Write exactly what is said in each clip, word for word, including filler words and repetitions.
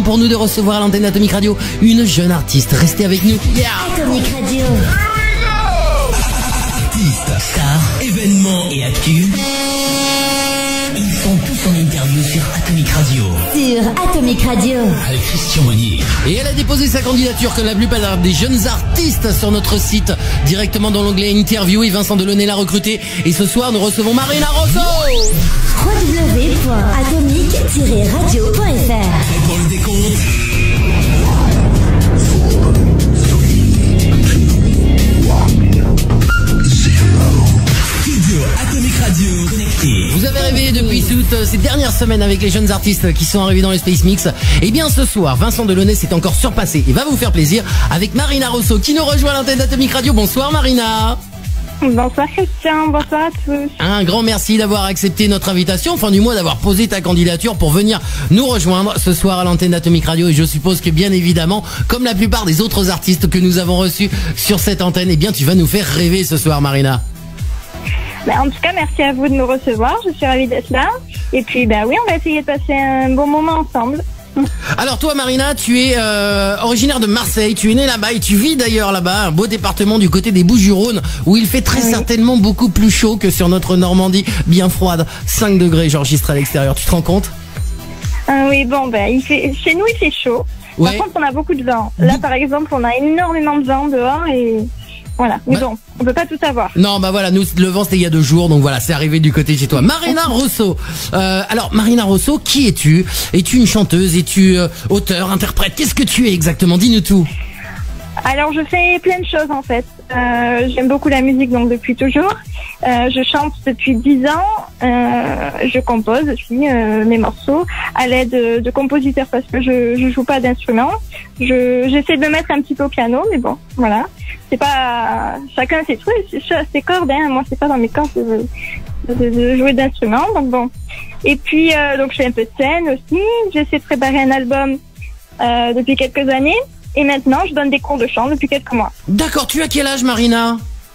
pour nous de recevoir à l'antenne d'Atomic Radio une jeune artiste. Restez avec nous. Yeah. Atomic Radio. Artistes, stars, événements et actus. Ils sont tous en interview sur Atomic Radio. Sur Atomic Radio. Avec Christian Monnier. Et elle a déposé sa candidature comme la plupart des jeunes artistes sur notre site, directement dans l'onglet Interview. Et Vincent Delaunay l'a recrutée. Et ce soir, nous recevons Marina Rosso. w w w point atomic tiret radio point f r. Et pour le décompte. Studio Atomic Radio connecté. Vous avez rêvé depuis toutes ces dernières semaines avec les jeunes artistes qui sont arrivés dans le Space Mix. Et bien ce soir, Vincent Delaunay s'est encore surpassé et va vous faire plaisir avec Marina Rosso qui nous rejoint à l'antenne d'Atomic Radio. Bonsoir Marina. Bonsoir Christian, bonsoir à tous. Un grand merci d'avoir accepté notre invitation, enfin du moins d'avoir posé ta candidature pour venir nous rejoindre ce soir à l'antenne d'Atomic Radio. Et je suppose que bien évidemment, comme la plupart des autres artistes que nous avons reçus sur cette antenne, eh bien tu vas nous faire rêver ce soir Marina. Ben, en tout cas, merci à vous de nous recevoir, je suis ravie d'être là. Et puis ben oui, on va essayer de passer un bon moment ensemble. Alors toi Marina, tu es euh, originaire de Marseille, tu es née là-bas et tu vis d'ailleurs là-bas, un beau département du côté des Bouches-du-Rhône où il fait très oui. certainement beaucoup plus chaud que sur notre Normandie bien froide. cinq degrés j'enregistre à l'extérieur, tu te rends compte? euh, Oui, bon ben il fait, chez nous il fait chaud, ouais. Par contre on a beaucoup de vent. Là par exemple on a énormément de vent dehors et... Voilà, mais bah, bon, on peut pas tout avoir. Non, bah voilà, nous, le vent c'était il y a deux jours, donc voilà, c'est arrivé du côté de chez toi. Marina Rosso. Euh, alors, Marina Rosso, qui es-tu? Es-tu une chanteuse? Es-tu euh, auteur, interprète? Qu'est-ce que tu es exactement? Dis-nous tout. Alors, je fais plein de choses en fait. Euh, j'aime beaucoup la musique, donc depuis toujours. Euh, je chante depuis dix ans. Euh, je compose aussi euh, mes morceaux à l'aide de, de compositeurs parce que je je joue pas d'instrument. Je j'essaie de me mettre un petit peu au piano, mais bon, voilà. C'est pas chacun ses trucs, ses cordes. Hein. Moi, c'est pas dans mes cordes de, de, de jouer d'instruments, donc bon. Et puis euh, donc je fais un peu de scène aussi. J'essaie de préparer un album euh, depuis quelques années. Et maintenant, je donne des cours de chant depuis quelques mois. D'accord, tu as quel âge, Marina?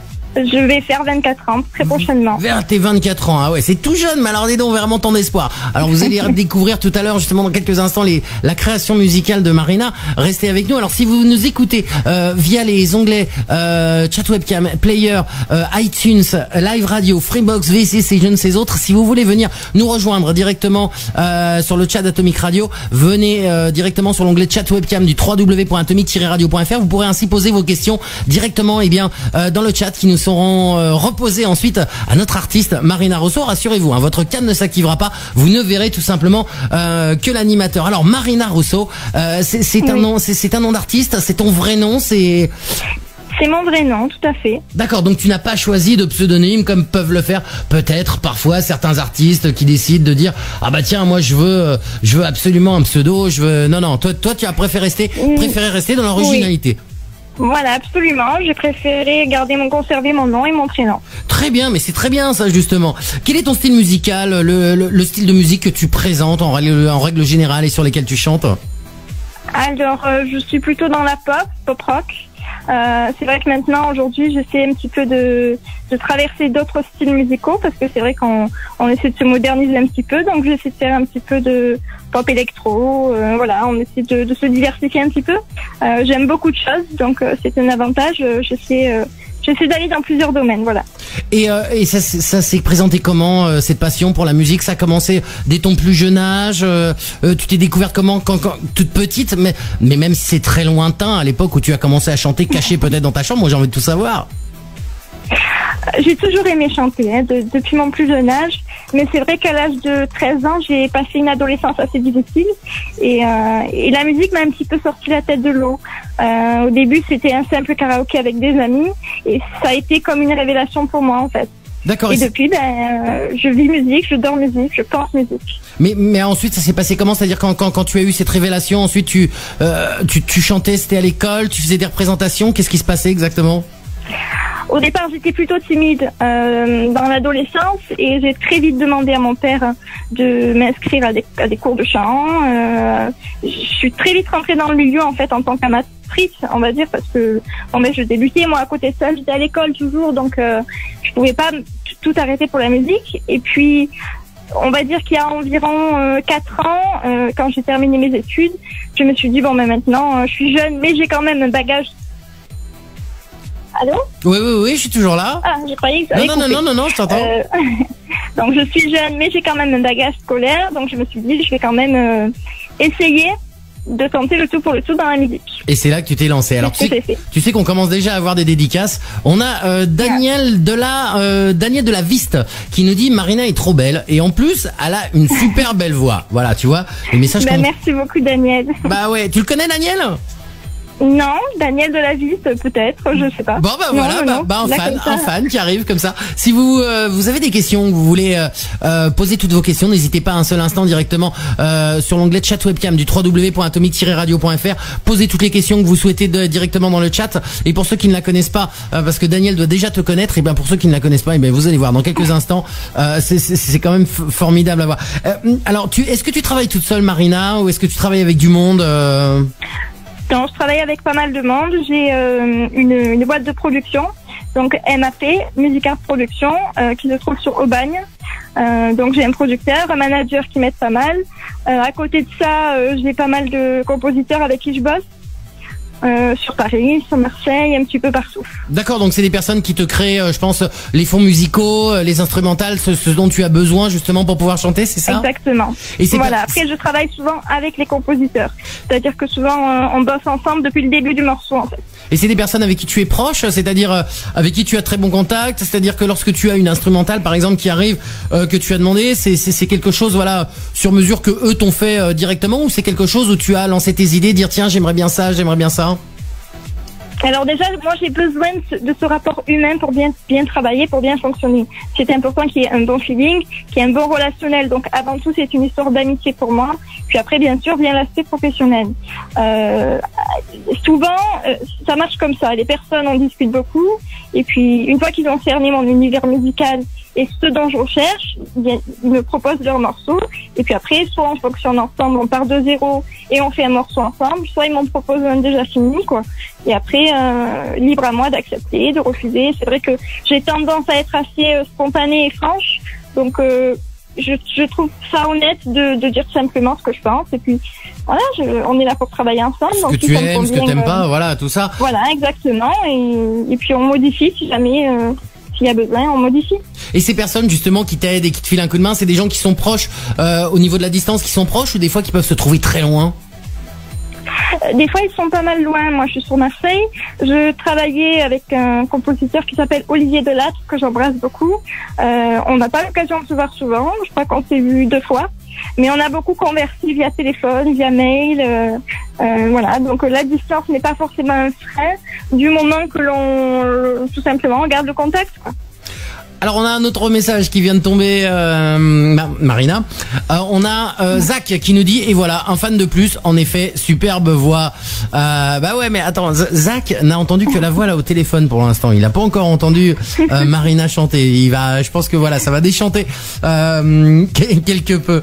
Je vais faire vingt-quatre ans, très prochainement. Vers tes vingt-quatre ans, ah ouais, c'est tout jeune, mais alors dis donc vraiment tant d'espoir. Alors vous allez découvrir tout à l'heure, justement dans quelques instants, les, la création musicale de Marina. Restez avec nous. Alors si vous nous écoutez euh, via les onglets euh, chat webcam, player, euh, iTunes, live radio, Freebox, V C C, je ne sais autres, si vous voulez venir nous rejoindre directement euh, sur le chat d'Atomic Radio, venez euh, directement sur l'onglet chat webcam du w w w point atomic tiret radio point f r. Vous pourrez ainsi poser vos questions directement eh bien euh, dans le chat qui nous seront euh, reposés ensuite à notre artiste Marina Rosso. Rassurez-vous, hein, votre canne ne s'activera pas. Vous ne verrez tout simplement euh, que l'animateur. Alors Marina Rosso, euh, c'est, c'est oui. un nom, c'est, c'est un nom d'artiste. C'est ton vrai nom, c'est. C'est mon vrai nom, tout à fait. D'accord, donc tu n'as pas choisi de pseudonyme comme peuvent le faire peut-être parfois certains artistes qui décident de dire ah bah tiens moi je veux je veux absolument un pseudo, je veux non non toi toi tu as préféré rester mmh. préféré rester dans l'originalité. Oui. Voilà, absolument. J'ai préféré garder mon conserver mon nom et mon prénom. Très bien, mais c'est très bien ça justement. Quel est ton style musical, le, le, le style de musique que tu présentes en règle, en règle générale et sur lesquels tu chantes? Alors, euh, je suis plutôt dans la pop, pop rock. Euh, c'est vrai que maintenant, aujourd'hui, j'essaie un petit peu de, de traverser d'autres styles musicaux parce que c'est vrai qu'on on essaie de se moderniser un petit peu. Donc, j'essaie de faire un petit peu de pop électro. Euh, voilà, on essaie de, de se diversifier un petit peu. Euh, j'aime beaucoup de choses, donc euh, c'est un avantage. Euh, j'essaie, euh, j'essaie d'aller dans plusieurs domaines, voilà. Et, euh, et ça, ça s'est présenté comment euh, cette passion pour la musique? Ça a commencé dès ton plus jeune âge. euh, euh, Tu t'es découverte comment quand, quand toute petite, mais mais même si c'est très lointain, à l'époque où tu as commencé à chanter caché peut-être dans ta chambre. Moi, j'ai envie de tout savoir. J'ai toujours aimé chanter, hein, de, depuis mon plus jeune âge. Mais c'est vrai qu'à l'âge de treize ans, j'ai passé une adolescence assez difficile. Et, euh, et la musique m'a un petit peu sorti la tête de l'eau. Euh, au début, c'était un simple karaoké avec des amis. Et ça a été comme une révélation pour moi, en fait. D'accord. Et, et depuis, ben, euh, je vis musique, je dors musique, je pense musique. Mais, mais ensuite, ça s'est passé comment? C'est-à-dire quand, quand, quand tu as eu cette révélation, ensuite tu, euh, tu, tu chantais, c'était à l'école, tu faisais des représentations. Qu'est-ce qui se passait exactement? Au départ, j'étais plutôt timide euh, dans l'adolescence et j'ai très vite demandé à mon père de m'inscrire à des, à des cours de chant. Euh, je suis très vite rentrée dans le milieu en fait en tant qu'amatrice, on va dire, parce que bon, mais je débutais moi à côté de ça, j'étais à l'école toujours, donc euh, je pouvais pas tout arrêter pour la musique. Et puis on va dire qu'il y a environ euh, quatre ans, euh, quand j'ai terminé mes études, je me suis dit bon, mais maintenant, euh, je suis jeune, mais j'ai quand même un bagage. Allô? Oui, oui, oui, je suis toujours là. Ah, je croyais que ça Non, avait non, non, coupé. non, non, non, je t'entends. Euh, donc je suis jeune, mais j'ai quand même un bagage scolaire, donc je me suis dit je vais quand même euh, essayer de tenter le tout pour le tout dans la musique. Et c'est là que tu t'es lancé. Alors tu C'est ce que sais, j'ai fait. tu sais qu'on commence déjà à avoir des dédicaces. On a euh, Daniel de la euh, Daniel de la Viste qui nous dit Marina est trop belle et en plus elle a une super belle voix. Voilà, tu vois les messages. Bah, qu'on... merci beaucoup Daniel. Bah ouais, tu le connais Daniel? Non, Daniel de la Viste peut-être, je sais pas. Bon bah Non, voilà, non, bah, non. bah, un Là, fan, comme ça. un fan qui arrive comme ça. Si vous euh, vous avez des questions, vous voulez euh, euh, poser toutes vos questions, n'hésitez pas un seul instant directement euh, sur l'onglet chat webcam du w w w point atomic tiret radio point f r. Posez toutes les questions que vous souhaitez de, directement dans le chat. Et pour ceux qui ne la connaissent pas, euh, parce que Daniel doit déjà te connaître, et bien pour ceux qui ne la connaissent pas, et ben vous allez voir dans quelques instants. Euh, c'est, c'est, c'est quand même f- formidable à voir. Euh, alors, tu, est-ce que tu travailles toute seule, Marina, ou est-ce que tu travailles avec du monde euh... Non, je travaille avec pas mal de monde. J'ai euh, une, une boîte de production, donc M A P, Music Art Production, euh, qui se trouve sur Aubagne. Euh, donc j'ai un producteur, un manager qui m'aide pas mal. Euh, à côté de ça, euh, j'ai pas mal de compositeurs avec qui je bosse. Euh, sur Paris, sur Marseille, un petit peu partout. D'accord, donc c'est des personnes qui te créent, euh, je pense, les fonds musicaux, euh, les instrumentales, ce, ce dont tu as besoin justement pour pouvoir chanter, c'est ça? Exactement. Et c'est Voilà. pas- Après, je travaille souvent avec les compositeurs. C'est-à-dire que souvent, euh, on bosse ensemble depuis le début du morceau, en fait. Et c'est des personnes avec qui tu es proche, c'est-à-dire euh, avec qui tu as très bon contact, c'est-à-dire que lorsque tu as une instrumentale, par exemple, qui arrive, euh, que tu as demandé, c'est, c'est, c'est quelque chose, voilà, sur mesure que eux t'ont fait euh, directement, ou c'est quelque chose où tu as lancé tes idées, dire tiens, j'aimerais bien ça, j'aimerais bien ça? Alors déjà, moi j'ai besoin de ce, de ce rapport humain pour bien bien travailler, pour bien fonctionner. C'est important qu'il y ait un bon feeling, qu'il y ait un bon relationnel. Donc avant tout, c'est une histoire d'amitié pour moi. Puis après, bien sûr, vient l'aspect professionnel. Euh, souvent, euh, ça marche comme ça. Les personnes en discutent beaucoup. Et puis, une fois qu'ils ont cerné mon univers musical et ce dont je recherche, ils me proposent leur morceau. Et puis après, soit on fonctionne ensemble, on part de zéro et on fait un morceau ensemble, soit ils m'en proposent un déjà fini, quoi. Et après, euh, libre à moi d'accepter, de refuser. C'est vrai que j'ai tendance à être assez euh, spontanée et franche. Donc, euh, je, je trouve ça honnête de, de dire simplement ce que je pense. Et puis, voilà, je, on est là pour travailler ensemble. Ce donc que si tu ça me aimes, ce que convient, t'aimes euh, pas, voilà, tout ça. Voilà, exactement. Et, et puis on modifie si jamais, euh, s'il y a besoin, on modifie. Et ces personnes justement qui t'aident et qui te filent un coup de main, c'est des gens qui sont proches euh, au niveau de la distance, qui sont proches, ou des fois qui peuvent se trouver très loin? Euh, Des fois, ils sont pas mal loin. Moi, je suis sur Marseille. Je travaillais avec un compositeur qui s'appelle Olivier Delattre, que j'embrasse beaucoup. Euh, on n'a pas l'occasion de se voir souvent. Je crois qu'on s'est vu deux fois. Mais on a beaucoup conversé via téléphone, via mail. Euh, euh, voilà. Donc, euh, la distance n'est pas forcément un frein du moment que l'on, euh, tout simplement, garde le contact, quoi. Alors on a un autre message qui vient de tomber, euh, Ma- Marina. Euh, on a euh, Zach qui nous dit, et voilà, un fan de plus, en effet, superbe voix. Euh, bah ouais, mais attends, Z- Zach n'a entendu que la voix là au téléphone pour l'instant. Il n'a pas encore entendu euh, Marina chanter. Il va, je pense que voilà, ça va déchanter euh, quelque peu.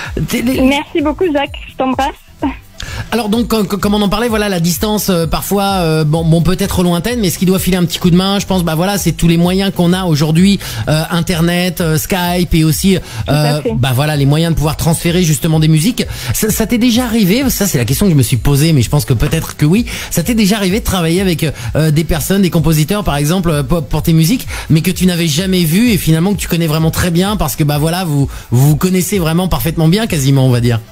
Merci beaucoup, Jacques. Je t'embrasse. Alors donc comme, comme on en parlait, voilà, la distance euh, parfois euh, bon, bon peut-être lointaine, mais ce qui doit filer un petit coup de main, je pense, bah voilà, c'est tous les moyens qu'on a aujourd'hui, euh, internet, euh, Skype, et aussi euh, bah voilà, les moyens de pouvoir transférer justement des musiques. Ça, ça t'est déjà arrivé? Ça c'est la question que je me suis posée, mais je pense que peut-être que oui. Ça t'est déjà arrivé de travailler avec euh, des personnes, des compositeurs par exemple pour, pour tes musiques, mais que tu n'avais jamais vu et finalement que tu connais vraiment très bien parce que bah voilà, vous vous, vous connaissez vraiment parfaitement bien, quasiment, on va dire.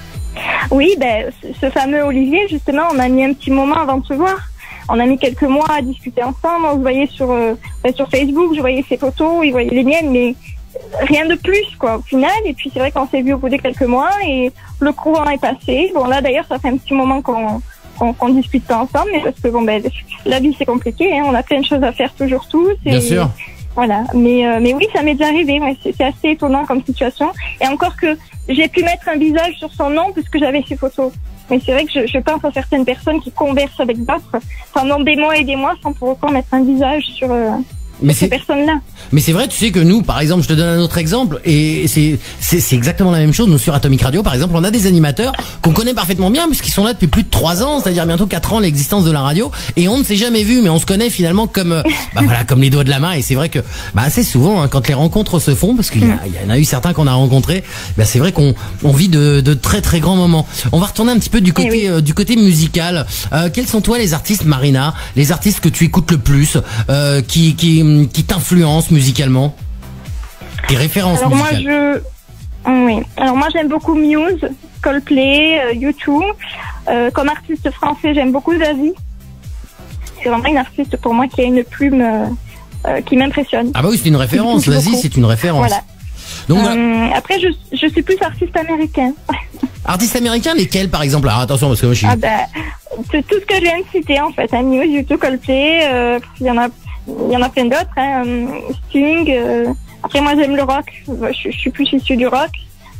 Oui, ben, ce fameux Olivier, justement, on a mis un petit moment avant de se voir. On a mis quelques mois à discuter ensemble. On se voyait sur, euh, sur Facebook, je voyais ses photos, il voyait les miennes, mais rien de plus, quoi, au final. Et puis, c'est vrai qu'on s'est vu au bout de quelques mois et le courant est passé. Bon, là, d'ailleurs, ça fait un petit moment qu'on qu'on, qu'on discute pas ensemble, mais parce que, bon, ben, la vie, c'est compliqué, hein. On a plein de choses à faire toujours tous. Et, bien sûr. Voilà. Mais, euh, mais oui, ça m'est déjà arrivé. Ouais. C'est, c'est assez étonnant comme situation. Et encore que j'ai pu mettre un visage sur son nom puisque j'avais ses photos. Mais c'est vrai que je, je pense à certaines personnes qui conversent avec d'autres pendant des mois et des mois sans pour autant mettre un visage sur, euh, Mais ces c'est- personnes-là. Mais c'est vrai, tu sais que nous, par exemple, je te donne un autre exemple, et c'est c'est c'est exactement la même chose. Nous sur Atomic Radio, par exemple, on a des animateurs qu'on connaît parfaitement bien puisqu'ils sont là depuis plus de trois ans, c'est-à-dire bientôt quatre ans l'existence de la radio, et on ne s'est jamais vu, mais on se connaît finalement comme euh, bah voilà, comme les doigts de la main. Et c'est vrai que bah assez souvent, hein, quand les rencontres se font, parce qu'il y, a- il y en a eu certains qu'on a rencontrés, bah c'est vrai qu'on on vit de, de très très grands moments. On va retourner un petit peu du côté oui. euh, du côté musical. Euh, quels sont toi les artistes, Marina, les artistes que tu écoutes le plus, euh, qui qui qui t'influencent musicalement? Tes références Alors moi, musicales. je... Oui. Alors moi, j'aime beaucoup Muse, Coldplay, euh, U deux. Euh, comme artiste français, j'aime beaucoup Zazie. C'est vraiment une artiste pour moi qui a une plume euh, euh, qui m'impressionne. Ah bah oui, c'est une référence. Beaucoup. Vas-y, c'est une référence. Voilà. Donc, euh, Euh, après, je, je suis plus artiste américain. artistes américains, lesquels par exemple? Alors attention, parce que moi je suis... Ah ben, c'est tout ce que je viens de citer en fait. Hein, Muse, U deux, Coldplay. euh, Il y en a, il y en a plein d'autres. Hein, euh, Sting. euh, Après, moi, j'aime le rock. Je, je suis plus issue du rock.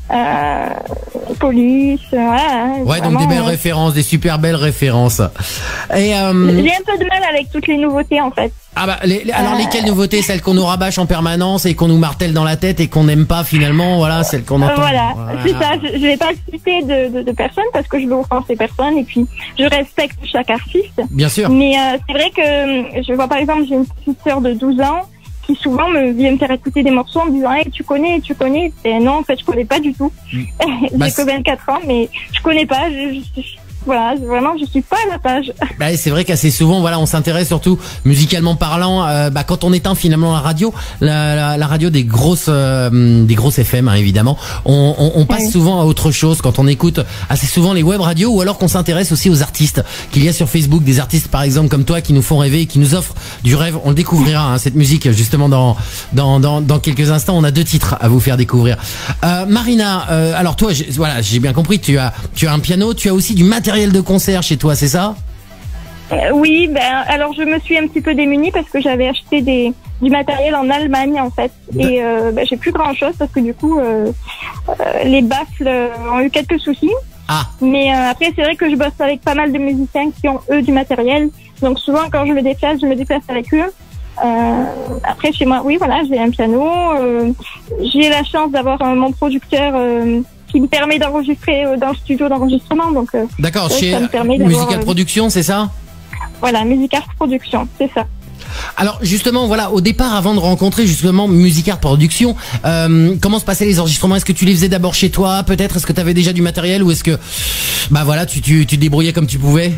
Euh, Police, voilà. Hein, Ouais, donc vraiment, des belles euh, références, des super belles références. Et euh, J'ai un peu de mal avec toutes les nouveautés, en fait. ah bah les, les- alors Euh, lesquelles nouveautés? Celles qu'on nous rabâche en permanence et qu'on nous martèle dans la tête et qu'on n'aime pas finalement, voilà, celles qu'on Euh, entend. voilà, Voilà. c'est ça. Je, je vais pas citer de, de, de personnes parce que je veux offenser personne et puis je respecte chaque artiste. Bien sûr. Mais euh, c'est vrai que euh, je vois par exemple, j'ai une petite sœur de douze ans qui souvent me vient me faire écouter des morceaux en me disant hey, tu connais, tu connais. Et non, en fait, je connais pas du tout. Mm. j'ai Bah, que vingt-quatre ans, mais je connais pas. Je, je, je- voilà, vraiment, je suis pas à la page. Bah, c'est vrai qu'assez souvent, voilà, on s'intéresse surtout musicalement parlant. Euh, bah, quand on éteint finalement la radio, la, la, la radio des grosses, euh, des grosses F M, hein, évidemment, on, on, on passe Oui. souvent à autre chose quand on écoute assez souvent les web radios, ou alors qu'on s'intéresse aussi aux artistes qu'il y a sur Facebook, des artistes par exemple comme toi qui nous font rêver, et qui nous offrent du rêve. On le découvrira, hein, cette musique justement dans, dans dans dans quelques instants. On a deux titres à vous faire découvrir. Euh, Marina, euh, alors toi, j'ai- voilà, j'ai bien compris, tu as tu as un piano, tu as aussi du matériel de concert chez toi, c'est ça? Euh, oui, ben alors je me suis un petit peu démunie parce que j'avais acheté des du matériel en Allemagne en fait et euh, ben, j'ai plus grand chose parce que du coup euh, euh, les baffles euh, ont eu quelques soucis. Ah. Mais euh, après c'est vrai que je bosse avec pas mal de musiciens qui ont eux du matériel, donc souvent quand je me déplace, je me déplace avec eux. Euh, après chez moi, oui voilà, j'ai un piano, euh, j'ai la chance d'avoir euh, mon producteur euh, qui me permet d'enregistrer euh, dans le studio d'enregistrement, donc euh, D'accord, Ouais, chez ça me permet d'avoir, Musical euh, Production, c'est ça? voilà, Music Art Production, c'est ça. Alors justement, voilà, au départ, avant de rencontrer justement Music Art Production, euh, comment se passaient les enregistrements? Est-ce que tu les faisais d'abord chez toi, peut-être? Est-ce que tu avais déjà du matériel, ou est-ce que, bah voilà, tu, tu, tu te débrouillais comme tu pouvais?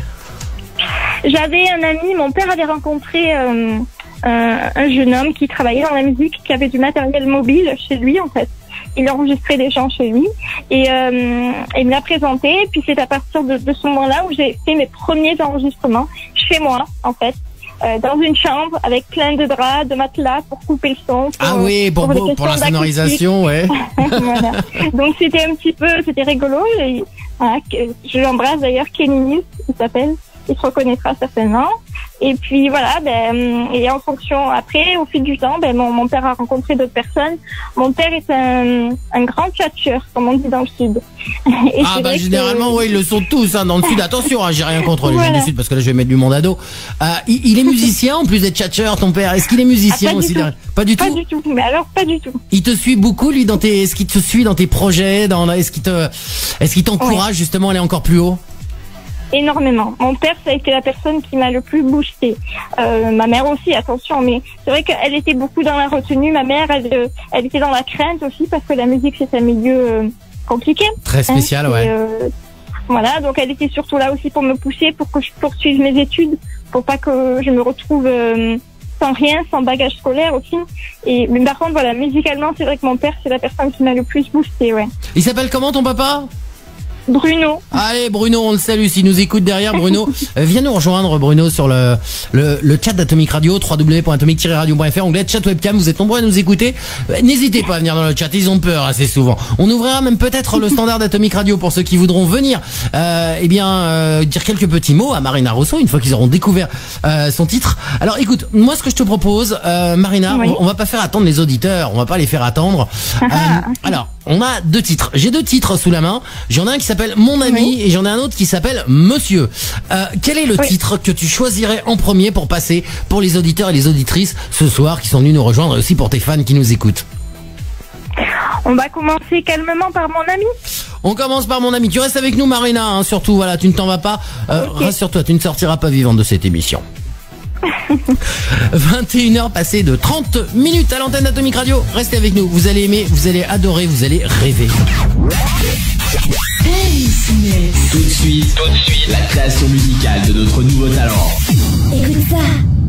J'avais un ami, mon père avait rencontré euh, un, un jeune homme qui travaillait dans la musique, qui avait du matériel mobile chez lui en fait. Il enregistrait des gens chez lui et euh, il me l'a présenté. Puis c'est à partir de, de ce moment-là où j'ai fait mes premiers enregistrements chez moi en fait, euh, dans une chambre avec plein de draps, de matelas pour couper le son. Pour, Ah oui, pour, des pour, pour la questions sonorisation, ouais. voilà. Donc c'était un petit peu, c'était rigolo. Et, voilà, que- je l'embrasse d'ailleurs, Kenny, il s'appelle. Il se reconnaîtra certainement. Et puis voilà, ben, et en fonction, après, au fil du temps, ben, mon, mon père a rencontré d'autres personnes. Mon père est un, un grand tchatcheur, comme on dit dans le Sud. Et Ah c'est bah vrai généralement, que- ouais, ils le sont tous, hein, dans le Sud. Attention, hein, j'ai rien contre les gens Voilà. du Sud, parce que là, je vais mettre du monde à dos. Euh, il, il est musicien, en plus d'être tchatcheur, ton père. Est-ce qu'il est musicien Ah, pas du aussi tout. derrière? Pas du Pas tout. du tout, mais alors pas du tout. Il te suit beaucoup, lui, dans tes, est-ce qu'il te suit dans tes projets, dans, est-ce qu'il te, est-ce qu'il t'encourage justement à aller encore plus haut? Énormément. Mon père, ça a été la personne qui m'a le plus boosté. Euh, ma mère aussi, attention, mais c'est vrai qu'elle était beaucoup dans la retenue. Ma mère, elle, euh, elle était dans la crainte aussi parce que la musique, c'est un milieu euh, compliqué. Très spécial, Hein, ouais. et, euh, voilà, donc elle était surtout là aussi pour me pousser, pour que je poursuive mes études, pour pas que je me retrouve euh, sans rien, sans bagage scolaire aussi. Et mais par contre, voilà, musicalement, c'est vrai que mon père, c'est la personne qui m'a le plus boosté, ouais. Il s'appelle comment ton papa? Bruno. Allez Bruno, on le salue s'il nous écoute derrière. Bruno, euh, viens nous rejoindre Bruno sur le, le, le chat d'Atomic Radio, w w w point atomic tiret radio point f r, onglet chat webcam. Vous êtes nombreux à nous écouter. Euh, N'hésitez pas à venir dans le chat, ils ont peur assez souvent. On ouvrira même peut-être le standard d'Atomic Radio pour ceux qui voudront venir euh, eh bien euh, dire quelques petits mots à Marina Rosso une fois qu'ils auront découvert euh, son titre. Alors écoute, moi ce que je te propose, euh, Marina, Oui. on, on va pas faire attendre les auditeurs, on va pas les faire attendre. Euh, alors on a deux titres. J'ai deux titres sous la main. J'en ai un qui s'appelle Mon ami Oui. et j'en ai un autre qui s'appelle Monsieur. Euh, quel est le Oui. titre que tu choisirais en premier pour passer pour les auditeurs et les auditrices ce soir qui sont venus nous rejoindre et aussi pour tes fans qui nous écoutent? On va commencer calmement par mon ami. On commence par Mon ami. Tu restes avec nous, Marina, hein, surtout, voilà, tu ne t'en vas pas. Euh, Ok. Rassure-toi, tu ne sortiras pas vivante de cette émission. vingt et une heures passées de trente minutes à l'antenne d'Atomic Radio. Restez avec nous, vous allez aimer, vous allez adorer, vous allez rêver. Tout de suite, tout de suite, la création musicale de notre nouveau talent. Écoute ça.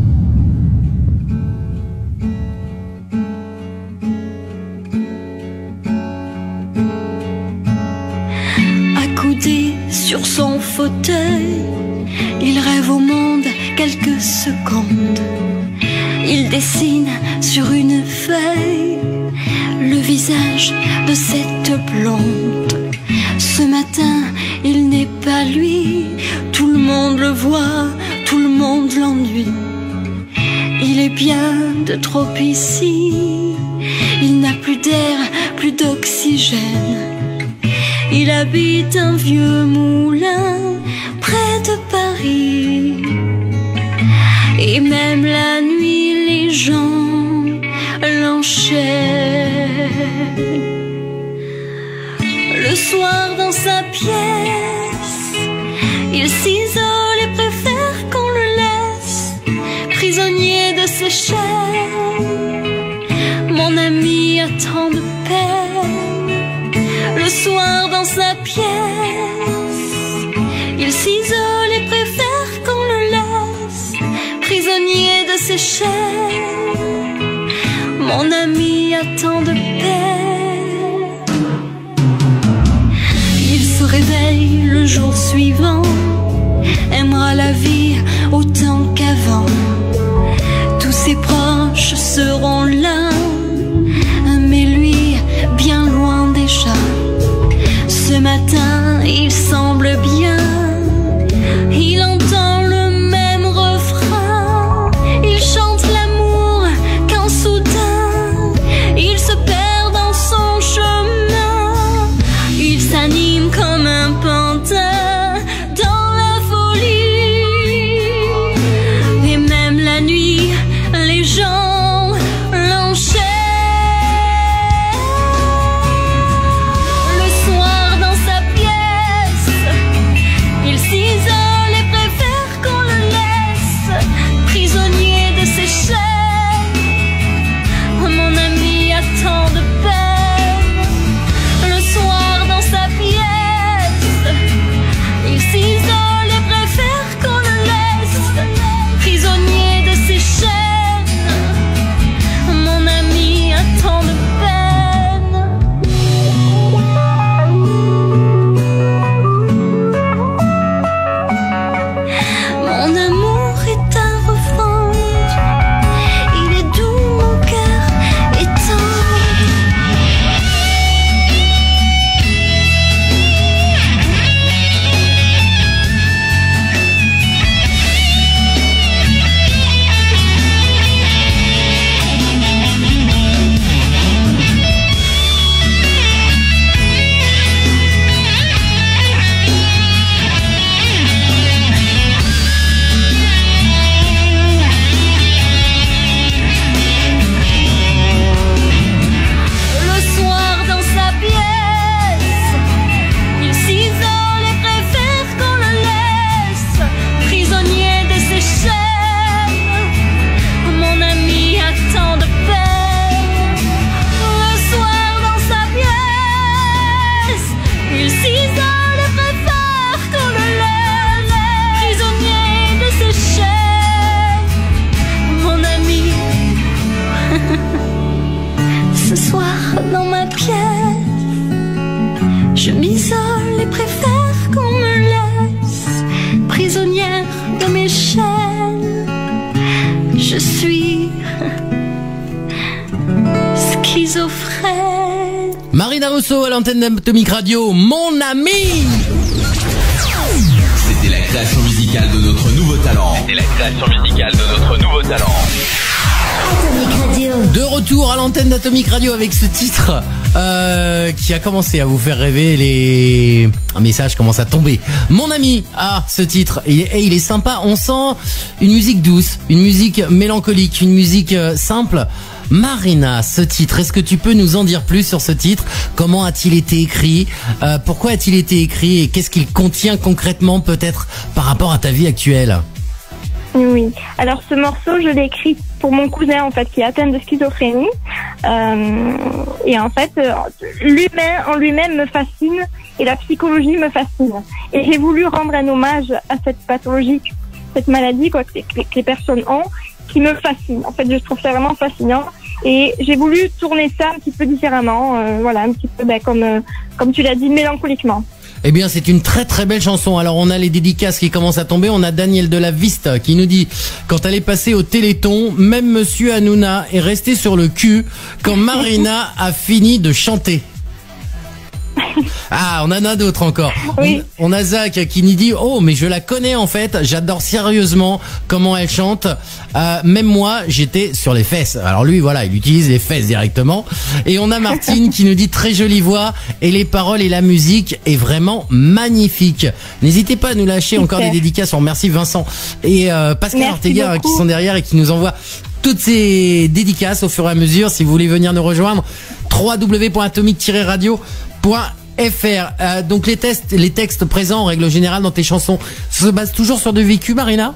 Accoudé sur son fauteuil, il rêve au monde quelques secondes. Il dessine sur une feuille le visage de cette blonde. Ce matin, il n'est pas lui, tout le monde le voit, tout le monde l'ennuie. Il est bien de trop ici, il n'a plus d'air, plus d'oxygène. Il habite un vieux moulin près de Paris. Et même la nuit, les gens l'enchaînent. Le soir dans sa pièce, il s'isole et préfère qu'on le laisse prisonnier de ses chaînes. Mon ami a tant de peine. Le soir dans sa pièce, il s'isole et préfère qu'on le laisse prisonnier de ses chaînes. Mon ami a tant de peine. Il se réveille le jour suivant, aimera la vie autant qu'avant. Tous ses proches seront là, mais lui bien loin déjà. Ce matin, il semble bien, il entend le même refrain. Il chante l'amour quand soudain, il se perd dans son chemin. Il s'anime comme un pantin dans la folie. Et même la nuit, les gens l'enchaînent. schizophrène. Marina Rousseau à l'antenne d'Atomic Radio, mon ami. C'était la création musicale de notre nouveau talent. C'était la création musicale de notre nouveau talent. Atomic Radio. De retour à l'antenne d'Atomic Radio avec ce titre euh, qui a commencé à vous faire rêver. Les un message commence à tomber. Mon ami, ah, ce titre, et il, il est sympa. On sent une musique douce, une musique mélancolique, une musique euh, simple. Marina, ce titre, est-ce que tu peux nous en dire plus sur ce titre? Comment a-t-il été écrit? euh, Pourquoi a-t-il été écrit? Et qu'est-ce qu'il contient concrètement, peut-être, par rapport à ta vie actuelle? Oui. Alors ce morceau, je l'ai écrit pour mon cousin en fait qui est atteint de schizophrénie. Euh, et en fait, euh, l'humain en lui-même me fascine et la psychologie me fascine. Et j'ai voulu rendre un hommage à cette pathologie, cette maladie quoi que les, que les personnes ont, qui me fascine. En fait, je trouve ça vraiment fascinant. Et j'ai voulu tourner ça un petit peu différemment, euh, voilà, un petit peu ben, comme euh, comme tu l'as dit, mélancoliquement. Eh bien, c'est une très très belle chanson. Alors, on a les dédicaces qui commencent à tomber. On a Daniel de la Vista qui nous dit: quand elle est passée au Téléthon, même Monsieur Hanouna est resté sur le cul quand Marina a fini de chanter. Ah, on en a d'autres encore. Oui. On, on a Zach qui nous dit: oh, mais je la connais en fait. J'adore sérieusement comment elle chante. Euh, même moi, j'étais sur les fesses. Alors lui, voilà, il utilise les fesses directement. Et on a Martine qui nous dit: très jolie voix et les paroles et la musique est vraiment magnifique. N'hésitez pas à nous lâcher encore des dédicaces. On remercie Vincent et euh, Pascal Merci Ortega beaucoup. qui sont derrière et qui nous envoient toutes ces dédicaces au fur et à mesure. Si vous voulez venir nous rejoindre, w w w point atomique tiret radio point f r. Euh, donc les textes, les textes présents en règle générale dans tes chansons se basent toujours sur du vécu, Marina?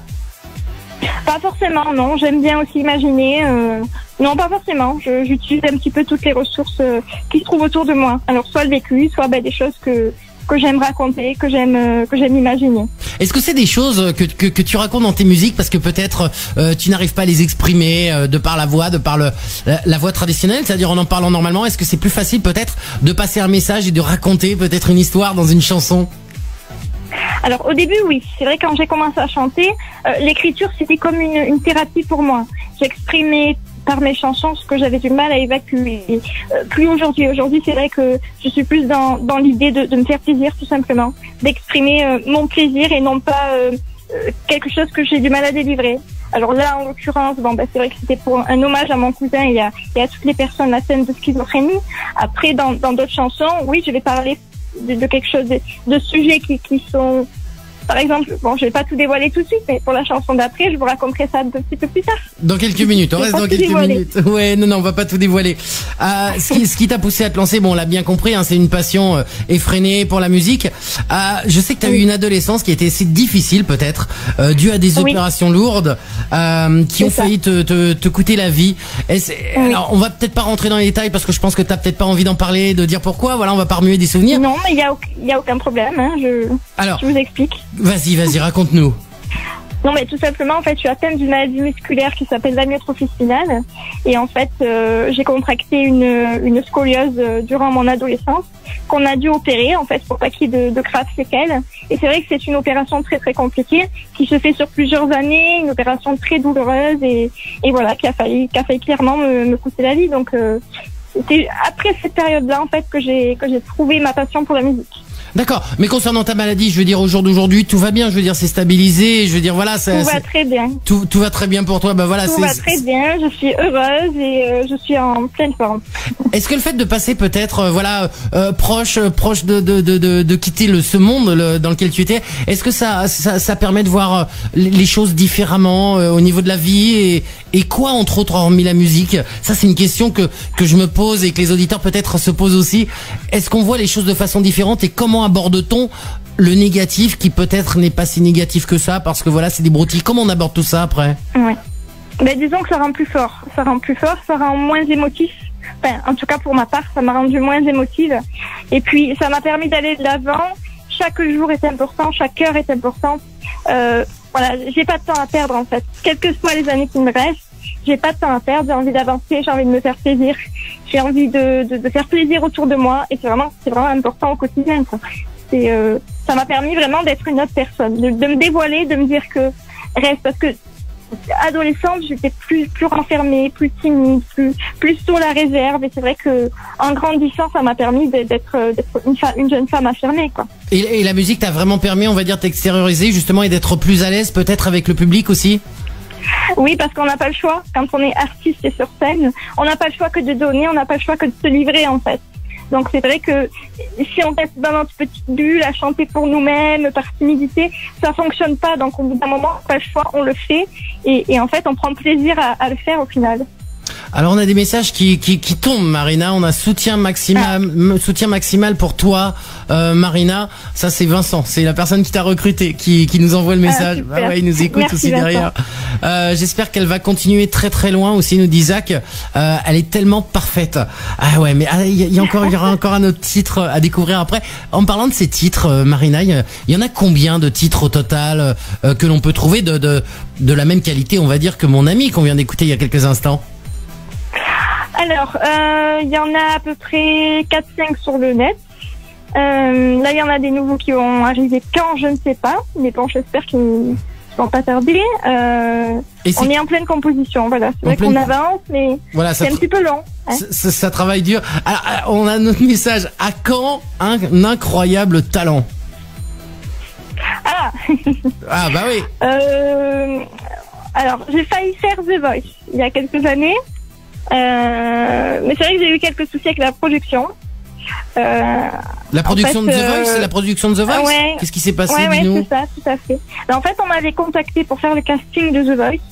Pas forcément, non. J'aime bien aussi imaginer. Euh... Non, pas forcément. Je, j'utilise un petit peu toutes les ressources euh, qui se trouvent autour de moi. Alors soit le vécu, soit ben, des choses que que j'aime raconter, que j'aime euh, que j'aime imaginer. Est-ce que c'est des choses que, que, que tu racontes dans tes musiques parce que peut-être euh, tu n'arrives pas à les exprimer euh, de par la voix, de par le, la, la voix traditionnelle, c'est-à-dire en en parlant normalement? Est-ce que c'est plus facile peut-être de passer un message et de raconter peut-être une histoire dans une chanson? Alors au début, oui. C'est vrai, quand j'ai commencé à chanter, euh, l'écriture c'était comme une, une thérapie pour moi. J'exprimais par mes chansons ce que j'avais du mal à évacuer. Euh, plus aujourd'hui. Aujourd'hui, c'est vrai que je suis plus dans, dans l'idée de, de me faire plaisir, tout simplement, d'exprimer euh, mon plaisir et non pas euh, euh, quelque chose que j'ai du mal à délivrer. Alors là, en l'occurrence, bon, bah, c'est vrai que c'était pour un hommage à mon cousin et à, et à toutes les personnes atteintes de schizophrénie. Après, dans, dans d'autres chansons, oui, je vais parler de, de quelque chose, de, de sujets qui, qui sont... Par exemple, bon, je vais pas tout dévoiler tout de suite, mais pour la chanson d'après, je vous raconterai ça un petit peu plus tard. Dans quelques minutes, on reste dans quelques dévoiler. minutes. Ouais, non, non, on va pas tout dévoiler. Euh, ce qui, ce qui t'a poussé à te lancer, bon, on l'a bien compris, hein, c'est une passion euh, effrénée pour la musique. Euh, je sais que t'as Oui. eu une adolescence qui a été assez difficile, peut-être, euh, due à des Oui. opérations lourdes, euh, qui C'est ont ça. failli te, te, te coûter la vie. Est-ce- Oui. Alors, on va peut-être pas rentrer dans les détails parce que je pense que t'as peut-être pas envie d'en parler, de dire pourquoi. Voilà, on va pas remuer des souvenirs. Non, mais il y a, au- il y a aucun problème, hein, je, Alors, je vous explique. vas-y, vas-y, raconte-nous. Non, mais tout simplement, en fait, je suis atteinte d'une maladie musculaire qui s'appelle l'amyotrophie spinale. Et en fait, euh, j'ai contracté une, une scoliose euh, durant mon adolescence qu'on a dû opérer, en fait, pour pas qu'il y ait de, de graves séquelles. Et c'est vrai que c'est une opération très, très compliquée qui se fait sur plusieurs années, une opération très douloureuse et, et voilà, qui a failli, qui a failli clairement me, me coûter la vie. Donc, euh, c'est après cette période-là, en fait, que j'ai, que j'ai trouvé ma passion pour la musique. D'accord. Mais concernant ta maladie, je veux dire, au jour d'aujourd'hui, tout va bien. Je veux dire, c'est stabilisé. Je veux dire, voilà, ça, Tout va c'est- très bien. tout, tout va très bien pour toi. Bah voilà, Tout c'est. va très bien, je suis heureuse et euh, je suis en pleine forme. Est-ce que le fait de passer peut-être, euh, voilà, euh, proche, euh, proche de de de de, de quitter le ce monde le- dans lequel tu étais, est-ce que ça ça, ça permet de voir euh, les les choses différemment euh, au niveau de la vie et et quoi entre autres hormis la musique? Ça, c'est une question que que je me pose et que les auditeurs peut-être se posent aussi. Est-ce qu'on voit les choses de façon différente et comment aborde-t-on le négatif qui peut-être n'est pas si négatif que ça parce que voilà, c'est des broutilles. Comment on aborde tout ça après? Ouais. Ben, disons que ça rend plus fort. Ça rend plus fort, ça rend moins émotif. Enfin, en tout cas, pour ma part, ça m'a rendu moins émotive. Et puis, ça m'a permis d'aller de l'avant. Chaque jour est important, chaque heure est importante. Euh, voilà, j'ai pas de temps à perdre, en fait. Quelles que soient les années qui me restent, j'ai pas de temps à perdre. J'ai envie d'avancer, j'ai envie de me faire plaisir. J'ai envie de, de, de faire plaisir autour de moi. Et c'est vraiment, c'est vraiment important au quotidien, quoi. C'est, euh, ça m'a permis vraiment d'être une autre personne, de, de me dévoiler, de me dire que reste, parce que adolescente, j'étais plus plus renfermée, plus timide, plus plus sur la réserve. Et c'est vrai que en grandissant, ça m'a permis d'être d'être une, fa- une jeune femme affirmée, quoi. Et, et la musique t'a vraiment permis, on va dire, d'extérioriser justement et d'être plus à l'aise peut-être avec le public aussi? Oui, parce qu'on n'a pas le choix. Quand on est artiste et sur scène, on n'a pas le choix que de donner, on n'a pas le choix que de se livrer, en fait. Donc c'est vrai que si on reste dans notre petite bulle à chanter pour nous-mêmes, par timidité, ça fonctionne pas. Donc au bout d'un moment, pas le choix, on le fait. Et, et en fait, on prend plaisir à, à le faire au final. Alors on a des messages qui qui, qui tombent, Marina. On a soutien maximal, ah. soutien maximal pour toi, euh, Marina. Ça c'est Vincent, c'est la personne qui t'a recruté, qui qui nous envoie le message. Ah, ah ouais, il nous écoute Merci aussi Vincent. Derrière. Euh, j'espère qu'elle va continuer très très loin aussi, nous dit Zach. Euh, elle est tellement parfaite. Ah ouais, mais il y, y a encore il y aura encore un autre titre à découvrir après. En parlant de ces titres, euh, Marina, il y, y en a combien de titres au total euh, que l'on peut trouver de de de la même qualité, on va dire, que mon ami qu'on vient d'écouter il y a quelques instants? Alors, il euh, y en a à peu près quatre cinq sur le net. Euh, là, il y en a des nouveaux qui vont arriver quand, je ne sais pas. Mais bon, j'espère qu'ils ne vont pas tarder. Euh, on est en pleine composition, voilà. C'est vrai pleine... qu'on avance, mais voilà, c'est un tra... petit peu long. Hein. Ça, ça, ça travaille dur. Alors, on a notre message. À quand un, un incroyable talent? Ah Ah, bah oui. Euh, alors, j'ai failli faire The Voice il y a quelques années. Euh, mais c'est vrai que j'ai eu quelques soucis avec la production. Euh, la production en fait, de The Voice, euh, c'est la production de The Voice. Ouais, Qu'est-ce qui s'est passé, ouais, ouais, dis-nous? c'est ça, tout à fait. Alors, en fait, on m'avait contacté pour faire le casting de The Voice,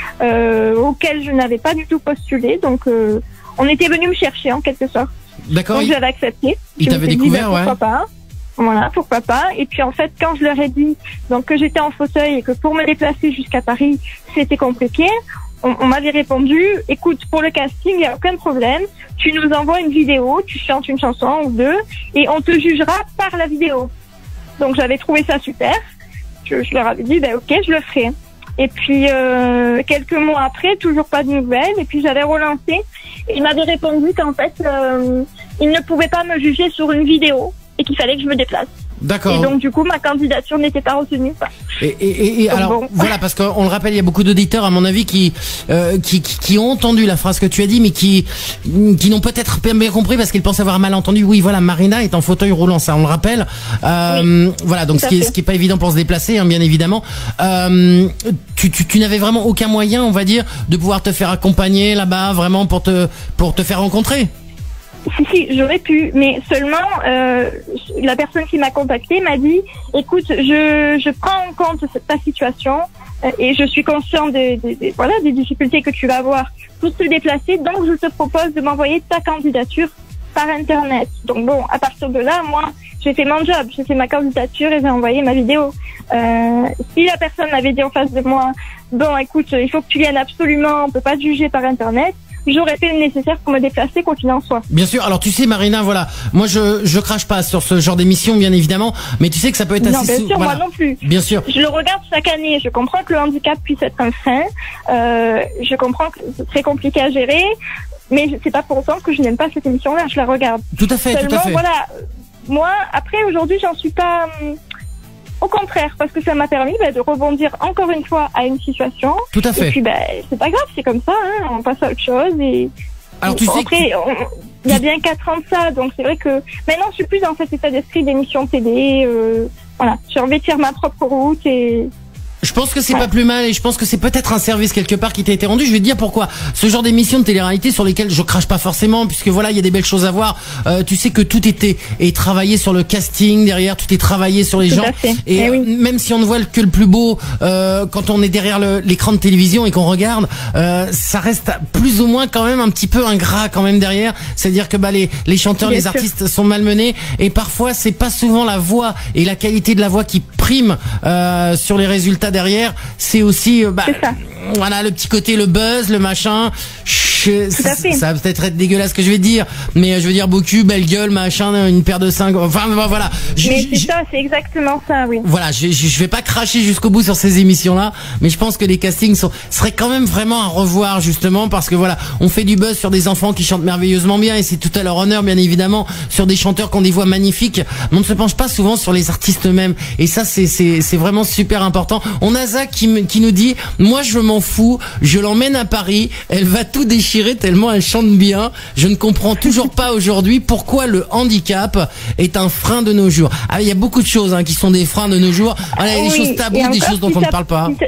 euh, auquel je n'avais pas du tout postulé. Donc, euh, on était venu me chercher en quelque sorte. D'accord. Donc, il... j'avais accepté. Il t'avait découvert, dit, bah, pourquoi ouais. pas. Voilà, pourquoi pas. Et puis en fait, quand je leur ai dit donc que j'étais en fauteuil et que pour me déplacer jusqu'à Paris, c'était compliqué, on, on m'avait répondu, écoute, pour le casting, il n'y a aucun problème. Tu nous envoies une vidéo, tu chantes une chanson ou deux, et on te jugera par la vidéo. Donc j'avais trouvé ça super. Je, je leur avais dit, ben ok, je le ferai. Et puis euh, quelques mois après, toujours pas de nouvelles. Et puis j'avais relancé, et ils m'avaient répondu qu'en fait, euh, ils ne pouvaient pas me juger sur une vidéo et qu'il fallait que je me déplace. D'accord. Et donc du coup ma candidature n'était pas retenue. Et, et, et alors bon. Voilà, parce qu'on le rappelle, il y a beaucoup d'auditeurs à mon avis qui, euh, qui qui qui ont entendu la phrase que tu as dit, mais qui qui n'ont peut-être pas bien compris parce qu'ils pensent avoir mal entendu. Oui, voilà, Marina est en fauteuil roulant, ça on le rappelle. Euh, oui, voilà, donc ce qui est, ce qui est pas évident pour se déplacer, hein, bien évidemment. Euh, tu tu tu n'avais vraiment aucun moyen, on va dire, de pouvoir te faire accompagner là-bas, vraiment pour te pour te faire rencontrer. Si, si, j'aurais pu, mais seulement euh, la personne qui m'a contactée m'a dit, écoute, je, je prends en compte ta situation euh, et je suis conscient des, des, des, voilà, des difficultés que tu vas avoir pour te déplacer, donc je te propose de m'envoyer ta candidature par Internet. Donc bon, à partir de là, moi, j'ai fait mon job, j'ai fait ma candidature et j'ai envoyé ma vidéo. Euh, si la personne m'avait dit en face de moi, bon, écoute, il faut que tu viennes absolument, on peut pas te juger par Internet, j'aurais fait le nécessaire pour me déplacer quoi qu'il en soit. Bien sûr. Alors tu sais, Marina, voilà, moi je je crache pas sur ce genre d'émission, bien évidemment, mais tu sais que ça peut être non, assez. Bien sou... sûr, voilà. moi non plus. Bien sûr. Je le regarde chaque année. Je comprends que le handicap puisse être un frein. Euh, je comprends que c'est très compliqué à gérer, mais c'est pas pour autant que je n'aime pas cette émission-là. Je la regarde. Tout à fait. Seulement, tout à fait. Voilà. Moi, après aujourd'hui, j'en suis pas. Hum, Au contraire, parce que ça m'a permis bah, de rebondir encore une fois à une situation. Tout à fait. Et puis, bah, c'est pas grave, c'est comme ça. Hein, on passe à autre chose et. Alors tu bon, sais après, que... on, il y a bien quatre ans de ça, donc c'est vrai que maintenant je suis plus dans cet état d'esprit d'émission télé. Euh, voilà, je revêtir ma propre route et. Je pense que c'est ouais. pas plus mal et je pense que c'est peut-être un service quelque part qui t'a été rendu. Je vais te dire pourquoi. Ce genre d'émission de télé-réalité sur lesquelles je crache pas forcément, puisque voilà, il y a des belles choses à voir. Euh, tu sais que tout était est travaillé sur le casting derrière, tout est travaillé sur les tout gens. À fait. Et eh oui. même si on ne voit que le plus beau euh, quand on est derrière le, l'écran de télévision et qu'on regarde, euh, ça reste plus ou moins quand même un petit peu ingrat quand même derrière. C'est-à-dire que bah les les chanteurs, Bien les sûr. artistes sont malmenés et parfois c'est pas souvent la voix et la qualité de la voix qui prime euh, sur les résultats derrière. C'est aussi euh, bah, voilà le petit côté, le buzz, le machin. Je, ça, ça va peut-être être dégueulasse ce que je vais te dire, mais je veux dire beaucoup, belle gueule, machin, une paire de seins. Enfin voilà. Je, mais je, c'est ça, c'est exactement ça, oui. Voilà, je, je, je vais pas cracher jusqu'au bout sur ces émissions-là, mais je pense que les castings sont, seraient quand même vraiment à revoir justement parce que voilà, on fait du buzz sur des enfants qui chantent merveilleusement bien et c'est tout à leur honneur bien évidemment, sur des chanteurs qui ont des voix magnifiques, mais on ne se penche pas souvent sur les artistes eux-mêmes et ça c'est c'est c'est vraiment super important. On a Zach qui qui nous dit, moi je m'en fous, je l'emmène à Paris, elle va tout déchirer tellement elle chante bien. Je ne comprends toujours pas aujourd'hui pourquoi le handicap est un frein de nos jours. Ah, il y a beaucoup de choses hein, qui sont des freins de nos jours. Ah, il y a des oui, choses taboues, des choses dont si on ça, ne parle pas. Si ça,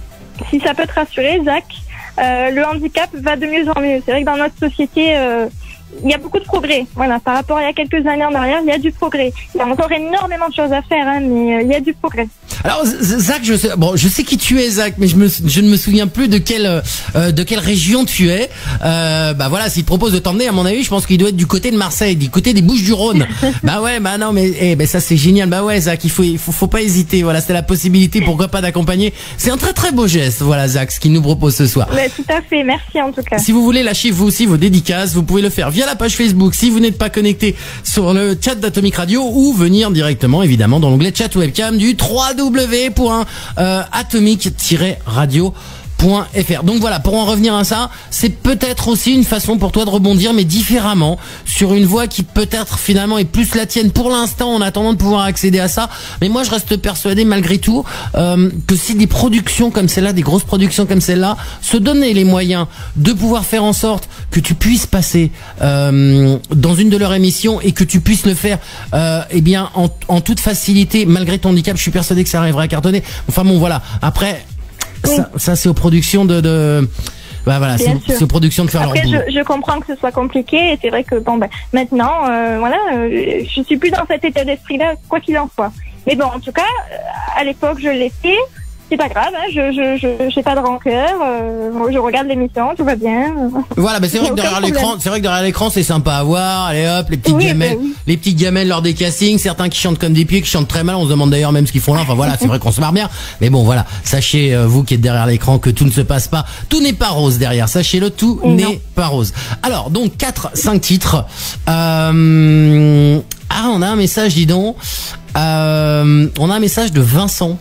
si ça peut te rassurer, Zach, euh, le handicap va de mieux en mieux. C'est vrai que dans notre société, euh, il y a beaucoup de progrès. Voilà, par rapport à il y a quelques années en arrière, il y a du progrès. Il y a encore énormément de choses à faire, hein, mais euh, il y a du progrès. Alors Zach, je sais, bon, je sais qui tu es, Zach, mais je me, je ne me souviens plus de quelle, euh, de quelle région tu es. Euh, bah voilà, s'il te propose de t'emmener, à mon avis, je pense qu'il doit être du côté de Marseille, du côté des Bouches-du-Rhône. Bah ouais, bah non, mais, eh, ben ça c'est génial. Bah ouais, Zach, il faut, il faut, faut pas hésiter. Voilà, c'était la possibilité, pourquoi pas d'accompagner. C'est un très très beau geste, voilà, Zach, ce qu'il nous propose ce soir. Ouais, tout à fait, merci en tout cas. Si vous voulez lâcher vous aussi vos dédicaces, vous pouvez le faire via la page Facebook si vous n'êtes pas connecté sur le chat d'Atomic Radio, ou venir directement évidemment dans l'onglet chat webcam du w w w point atomic tiret radio point f r. Donc voilà, pour en revenir à ça, c'est peut-être aussi une façon pour toi de rebondir, mais différemment, sur une voie qui peut-être finalement est plus la tienne pour l'instant, en attendant de pouvoir accéder à ça. Mais moi je reste persuadé malgré tout euh, que si des productions comme celle-là, des grosses productions comme celle-là, se donnaient les moyens de pouvoir faire en sorte que tu puisses passer euh, dans une de leurs émissions et que tu puisses le faire euh, eh bien en, en toute facilité malgré ton handicap, je suis persuadé que ça arriverait à cartonner. Enfin bon voilà, après Oui. Ça, ça c'est aux productions de, de... Bah voilà, c'est, c'est aux productions de faire Après, leur boulot. je, je comprends que ce soit compliqué, et c'est vrai que bon ben maintenant, euh, voilà, euh, je suis plus dans cet état d'esprit-là, quoi qu'il en soit. Mais bon, en tout cas, euh, à l'époque, je l'ai fait. C'est pas grave, hein, je je je j'ai pas de rancœur. Euh, je regarde l'émission, tout va bien. Voilà, bah c'est vrai que derrière l'écran, c'est vrai que derrière l'écran, c'est sympa à voir. Allez hop, les petites Oui, gamelles, bah oui. les petites gamelles lors des castings, certains qui chantent comme des pieds, qui chantent très mal. On se demande d'ailleurs même ce qu'ils font là. Enfin voilà, c'est vrai qu'on se marre bien. Mais bon, voilà, sachez euh, vous qui êtes derrière l'écran que tout ne se passe pas, tout n'est pas rose derrière. Sachez-le, tout Non. n'est pas rose. Alors donc quatre, cinq titres. Euh... Ah, on a un message, dis donc. Euh... On a un message de Vincent.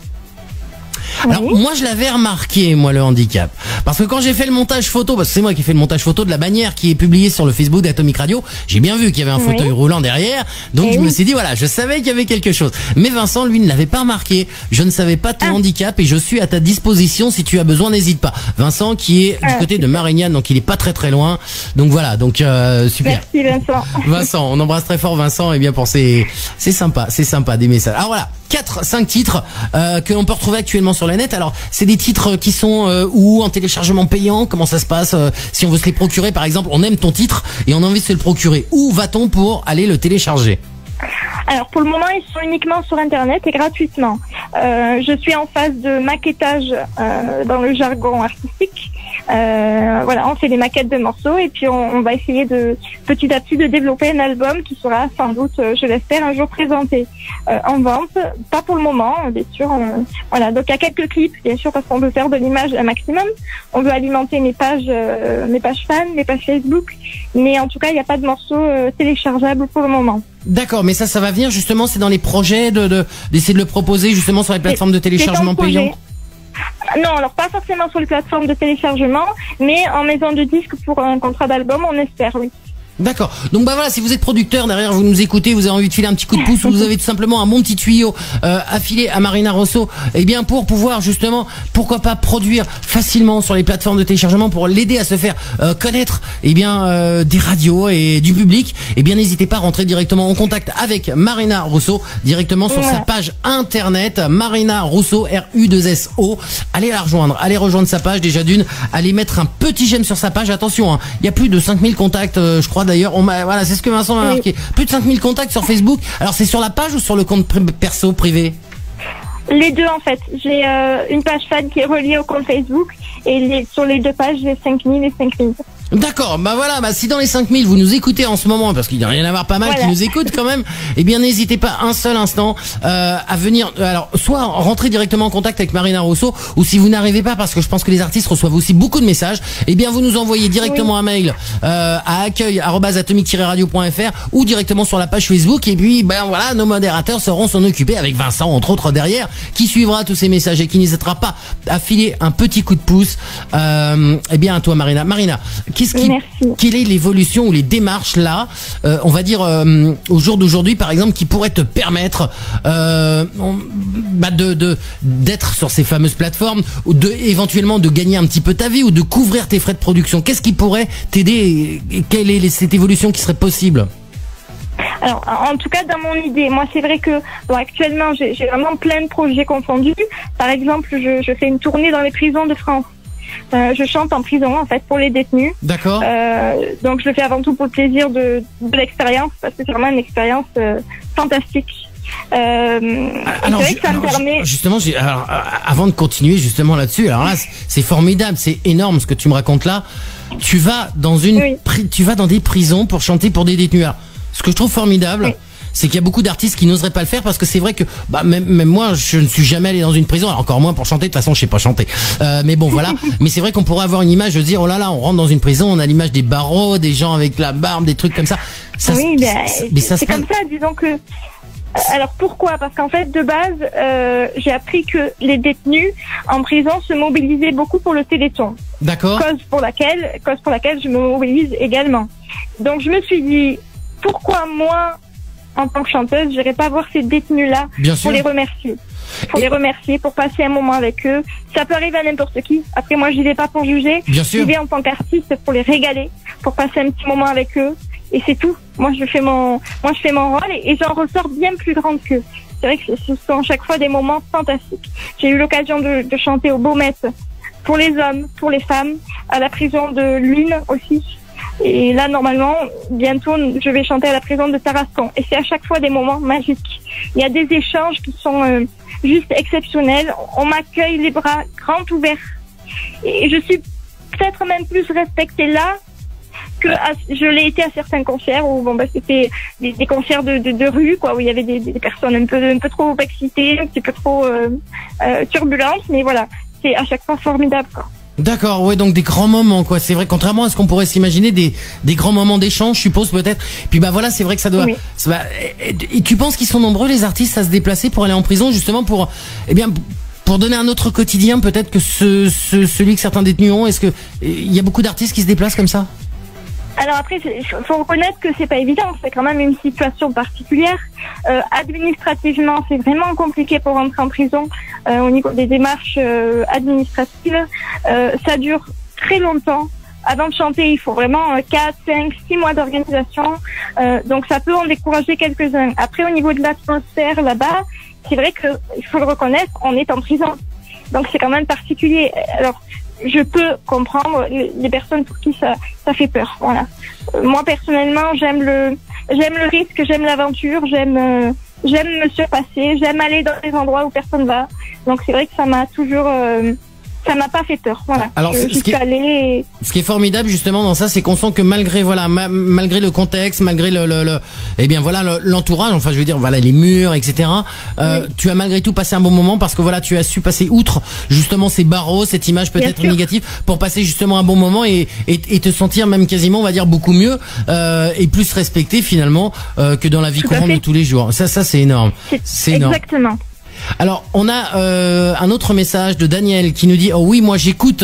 Alors Oui. moi je l'avais remarqué, moi, le handicap, parce que quand j'ai fait le montage photo, parce que c'est moi qui ai fait le montage photo de la bannière qui est publiée sur le Facebook d'Atomic Radio, j'ai bien vu qu'il y avait un Oui. fauteuil roulant derrière, donc Eh je me oui. suis dit voilà, je savais qu'il y avait quelque chose. Mais Vincent, lui, ne l'avait pas remarqué. Je ne savais pas ton Ah. handicap et je suis à ta disposition si tu as besoin, n'hésite pas. Vincent qui est du Ah, côté de super. Marignane, donc il est pas très très loin. Donc voilà, donc euh, super. Merci Vincent. Vincent, on embrasse très fort Vincent, et bien pour ces, c'est sympa, c'est sympa des messages. Alors voilà, quatre, cinq titres euh, que l'on peut retrouver actuellement sur le net. Alors c'est des titres qui sont euh, où en téléchargement payant, comment ça se passe euh, si on veut se les procurer par exemple, on aime ton titre et on a envie de se le procurer. Où va-t-on pour aller le télécharger? Alors pour le moment, ils sont uniquement sur Internet et gratuitement. Euh, je suis en phase de maquettage euh, dans le jargon artistique. Euh, voilà, on fait des maquettes de morceaux et puis on, on va essayer de petit à petit de développer un album qui sera sans doute, euh, je l'espère, un jour présenté euh, en vente. Pas pour le moment, bien sûr. On- voilà, donc il y a quelques clips, bien sûr, parce qu'on veut faire de l'image un maximum. On veut alimenter mes pages, euh, mes pages fans, mes pages Facebook, mais en tout cas, il n'y a pas de morceaux euh, téléchargeables pour le moment. D'accord, mais ça, ça va venir justement, c'est dans les projets de, de d'essayer de le proposer justement sur les plateformes de téléchargement C'est en projet. payant. Non, alors pas forcément sur les plateformes de téléchargement, mais en maison de disque pour un contrat d'album, on espère, oui. D'accord. Donc bah voilà, si vous êtes producteur derrière, vous nous écoutez, vous avez envie de filer un petit coup de pouce, ou vous avez tout simplement un bon petit tuyau euh, à filer à Marina Rosso, eh bien pour pouvoir justement, pourquoi pas produire facilement sur les plateformes de téléchargement pour l'aider à se faire euh, connaître, eh bien euh, des radios et du public, eh bien n'hésitez pas à rentrer directement en contact avec Marina Rosso directement sur Ouais. sa page internet Marina Rosso, R U deux S O. Allez la rejoindre, allez rejoindre sa page déjà d'une, allez mettre un petit j'aime sur sa page. Attention, hein, il y a plus de cinq mille contacts, euh, je crois d'ailleurs. On m'a, voilà, c'est ce que Vincent m'a Oui. marqué. Plus de cinq mille contacts sur Facebook. Alors c'est sur la page ou sur le compte pri- perso privé? Les deux, en fait. J'ai euh, une page fan qui est reliée au compte Facebook, et les, sur les deux pages, j'ai cinq mille et cinq mille. D'accord, bah voilà, bah si dans les cinq mille vous nous écoutez en ce moment, parce qu'il y en a rien à voir pas mal Voilà. qui nous écoutent quand même, eh bien n'hésitez pas un seul instant euh, à venir, euh, alors soit rentrer directement en contact avec Marina Rosso, ou si vous n'arrivez pas, parce que je pense que les artistes reçoivent aussi beaucoup de messages, eh bien vous nous envoyez directement Oui. un mail euh, à accueil arobase atomic tiret radio point f r ou directement sur la page Facebook, et puis ben voilà, nos modérateurs sauront s'en occuper avec Vincent entre autres derrière, qui suivra tous ces messages et qui n'hésitera pas à filer un petit coup de pouce euh, eh bien à toi Marina. Marina, qu'est-ce qui Merci. quelle est l'évolution ou les démarches là, euh, on va dire euh, au jour d'aujourd'hui par exemple, qui pourraient te permettre euh, on- bah, de de d'être sur ces fameuses plateformes, ou de éventuellement de gagner un petit peu ta vie, ou de couvrir tes frais de production? Qu'est-ce qui pourrait t'aider et quelle est cette évolution qui serait possible? Alors, en tout cas, dans mon idée, moi, c'est vrai que bon, actuellement, j'ai j'ai vraiment plein de projets confondus. Par exemple, je, je fais une tournée dans les prisons de France. Euh, je chante en prison en fait pour les détenus. D'accord. Euh, donc je le fais avant tout pour le plaisir de, de l'expérience parce que c'est vraiment une expérience euh, fantastique. Euh, alors, c'est vrai que ça alors, me permet. Justement, j'ai, alors, avant de continuer justement là-dessus, alors là, c'est formidable, c'est énorme ce que tu me racontes là. Tu vas dans une, Oui. pri- tu vas dans des prisons pour chanter pour des détenus. Alors, ce que je trouve formidable. Oui. C'est qu'il y a beaucoup d'artistes qui n'oseraient pas le faire parce que c'est vrai que bah même, même moi je ne suis jamais allé dans une prison, alors encore moins pour chanter, de toute façon je sais pas chanter, euh, mais bon voilà. Mais c'est vrai qu'on pourrait avoir une image de dire oh là là on rentre dans une prison, on a l'image des barreaux, des gens avec la barbe, des trucs comme ça, ça Oui, se- ben, ça- mais ça c'est se passe- comme ça, disons que. Alors pourquoi? Parce qu'en fait, de base, euh, j'ai appris que les détenus en prison se mobilisaient beaucoup pour le Téléthon. D'accord. Cause pour laquelle, cause pour laquelle je me mobilise également. Donc je me suis dit, pourquoi moi, en tant que chanteuse, j'irai pas voir ces détenus-là Bien pour sûr. les remercier, pour Et- les remercier, pour passer un moment avec eux. Ça peut arriver à n'importe qui. Après, moi, j'y vais pas pour juger. Bien J'y sûr. vais en tant qu'artiste pour les régaler, pour passer un petit moment avec eux. Et c'est tout. Moi, je fais mon, moi, je fais mon rôle et, et j'en ressors bien plus grande qu'eux. C'est vrai que ce sont à chaque fois des moments fantastiques. J'ai eu l'occasion de, de chanter au Beaumet pour les hommes, pour les femmes, à la prison de Lune aussi. Et là, normalement, bientôt, je vais chanter à la prison de Tarascon. Et c'est à chaque fois des moments magiques. Il y a des échanges qui sont euh, juste exceptionnels. On m'accueille les bras grands ouverts. Et je suis peut-être même plus respectée là que à- je l'ai été à certains concerts où bon bah c'était des, des concerts de, de, de rue quoi, où il y avait des, des personnes un peu un peu trop excitées, un petit peu trop euh, euh, turbulentes. Mais voilà, c'est à chaque fois formidable quoi. D'accord, ouais, donc des grands moments, quoi. C'est vrai, contrairement à ce qu'on pourrait s'imaginer, des, des grands moments d'échange, je suppose, peut-être. Puis bah voilà, c'est vrai que ça doit. Oui. ça va- et, et tu penses qu'ils sont nombreux, les artistes, à se déplacer pour aller en prison, justement pour, eh bien, pour donner un autre quotidien, peut-être que ce, ce, celui que certains détenus ont. Est-ce que il y a beaucoup d'artistes qui se déplacent comme ça? Alors après, il faut reconnaître que c'est pas évident. C'est quand même une situation particulière. Euh, administrativement, c'est vraiment compliqué pour rentrer en prison euh, au niveau des démarches euh, administratives. Euh, ça dure très longtemps. Avant de chanter, il faut vraiment euh, quatre, cinq, six mois d'organisation. Euh, donc ça peut en décourager quelques-uns. Après, au niveau de l'atmosphère là-bas, c'est vrai que il faut le reconnaître, on est en prison. Donc c'est quand même particulier. Alors je peux comprendre les personnes pour qui ça, ça fait peur. Voilà. Euh, moi personnellement, j'aime le, j'aime le risque, j'aime l'aventure, j'aime, euh, j'aime me surpasser, j'aime aller dans des endroits où personne va. Donc c'est vrai que ça m'a toujours, euh, ça m'a pas fait peur. Voilà. Alors, je, ce j'y qui suis est- allée. Et... Ce qui est formidable justement dans ça, c'est qu'on sent que malgré voilà, ma- malgré le contexte, malgré le, le, le eh bien voilà le- l'entourage, enfin je veux dire voilà les murs, et cetera. Euh, Oui. Tu as malgré tout passé un bon moment parce que voilà tu as su passer outre justement ces barreaux, cette image Bien peut-être sûr. négative, pour passer justement un bon moment et, et, et te sentir même quasiment on va dire beaucoup mieux euh, et plus respecté finalement euh, que dans la vie Tout à courante de fait. tous les jours. Ça ça c'est énorme. C'est, C'est énorme. exactement. Alors, on a euh, un autre message de Daniel qui nous dit oh oui, moi j'écoute,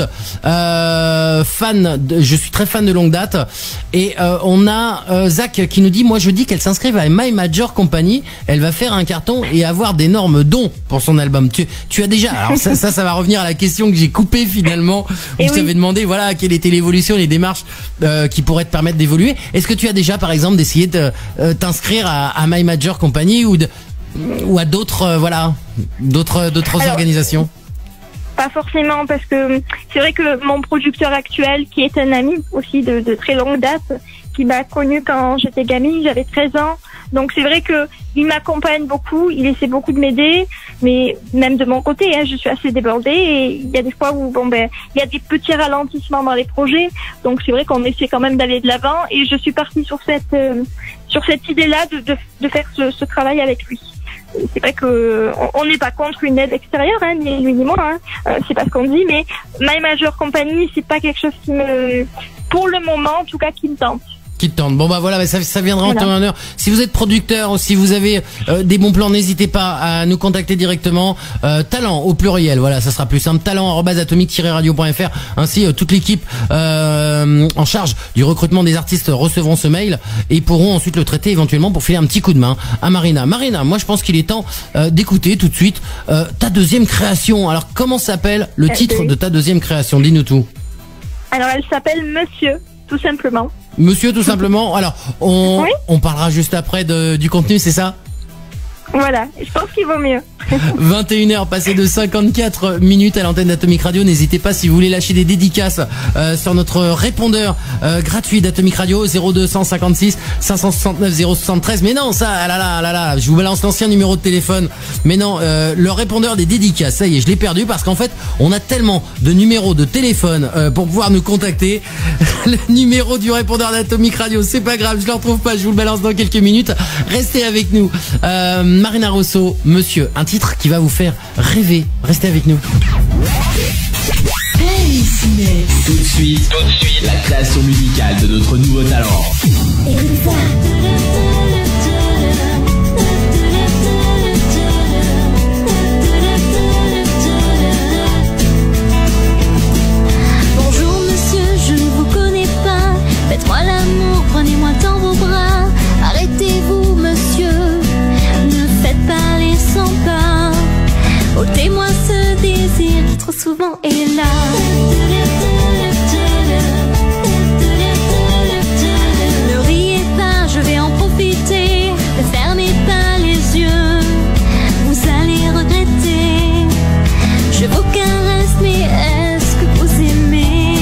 euh, fan, de, je suis très fan de longue date. Et euh, on a euh, Zach qui nous dit moi je dis qu'elle s'inscrive à My Major Company, elle va faire un carton et avoir d'énormes dons pour son album. Tu, tu as déjà, alors ça, ça, ça va revenir à la question que j'ai coupée finalement où Et je oui. t'avais demandé voilà quelle était l'évolution, les démarches euh, qui pourraient te permettre d'évoluer. Est-ce que tu as déjà par exemple d'essayer de euh, t'inscrire à, à My Major Company ou de ou à d'autres euh, voilà d'autres d'autres Alors, organisations? Pas forcément, parce que c'est vrai que mon producteur actuel, qui est un ami aussi de, de très longue date, qui m'a connue quand j'étais gamine, j'avais treize ans. Donc c'est vrai que il m'accompagne beaucoup, il essaie beaucoup de m'aider, mais même de mon côté, hein, je suis assez débordée et il y a des fois où bon ben il y a des petits ralentissements dans les projets. Donc c'est vrai qu'on essaie quand même d'aller de l'avant et je suis partie sur cette euh, sur cette idée-là de, de, de faire ce, ce travail avec lui. C'est vrai que on n'est pas contre une aide extérieure, hein, ni lui ni moi, hein. Euh, c'est pas ce qu'on dit, mais My Major Company, c'est pas quelque chose qui me, pour le moment en tout cas, qui me tente. Qui te tente. Bon bah voilà, bah, ça, ça viendra en Voilà. temps et en heure. Si vous êtes producteur ou si vous avez euh, des bons plans, n'hésitez pas à nous contacter directement. Euh, talent au pluriel, voilà, ça sera plus simple. talent arobase atomique tiret radio point f r. Ainsi, euh, toute l'équipe euh, en charge du recrutement des artistes recevront ce mail et pourront ensuite le traiter éventuellement pour filer un petit coup de main à Marina. Marina, moi je pense qu'il est temps euh, d'écouter tout de suite euh, ta deuxième création. Alors comment s'appelle le Euh, titre oui. de ta deuxième création? Dis-nous tout. Alors elle s'appelle Monsieur, tout simplement. Monsieur, tout simplement. Alors, on, Oui. on parlera juste après de, du contenu, c'est ça? Voilà, je pense qu'il vaut mieux. vingt et une heures passées de cinquante-quatre minutes à l'antenne d'Atomic Radio. N'hésitez pas si vous voulez lâcher des dédicaces euh, sur notre répondeur euh, gratuit d'Atomic Radio zéro deux cent cinquante-six cinq cent soixante-neuf zéro soixante-treize. Mais non, ça, ah là là, ah là là, je vous balance l'ancien numéro de téléphone. Mais non, euh, le répondeur des dédicaces, ça y est, je l'ai perdu parce qu'en fait, on a tellement de numéros de téléphone euh, pour pouvoir nous contacter. Le numéro du répondeur d'Atomic Radio, c'est pas grave, je le retrouve pas, je vous le balance dans quelques minutes. Restez avec nous. Euh, Marina Rosso, Monsieur, un titre qui va vous faire rêver. Restez avec nous. Hey Ciné. Tout de suite, tout de suite, la création musicale de notre nouveau talent. Écoute ça. Bonjour monsieur, je ne vous connais pas. Faites-moi l'amour, prenez-moi dans vos bras. Arrêtez-vous monsieur, ne faites pas les cent pas. Ôtez-moi ce désir qui trop souvent est là. Ne riez pas, je vais en profiter. Ne fermez pas les yeux, vous allez regretter. Je vous caresse, mais est-ce que vous aimez?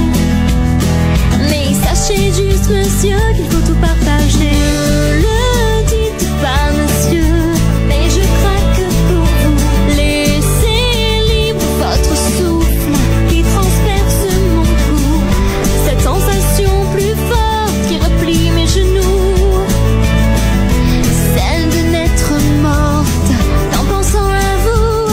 Mais sachez juste monsieur qu'il faut tout partager. Ne le dites pas monsieur, mais je craque pour vous. Laissez libre votre souffle qui transperce mon cou. Cette sensation plus forte qui replie mes genoux, celle de n'être morte en pensant à vous.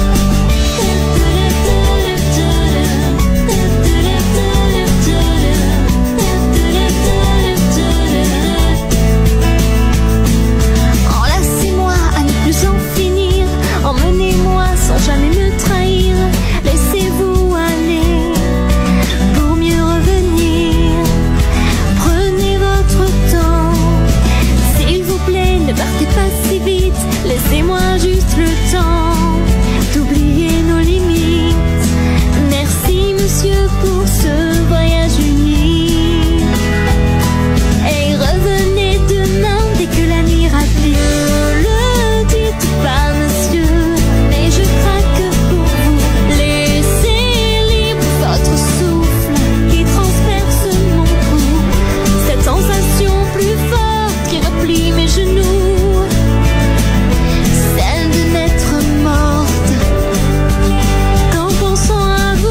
Enlacez-moi à ne plus en finir, emmenez-moi sans jamais me trahir. Laissez-vous aller pour mieux revenir. Prenez votre temps, s'il vous plaît, ne partez pas si vite. Laissez-moi juste le temps d'oublier nos limites. Merci monsieur pour ce voyage unique. Et revenez demain dès que la nuit rapide. Ne le dites pas monsieur, mais je craque pour vous. Laissez libre votre souffle qui transperce mon cou. Cette sensation plus forte qui replie mes genoux, celle de n'être morte qu'en pensant à vous.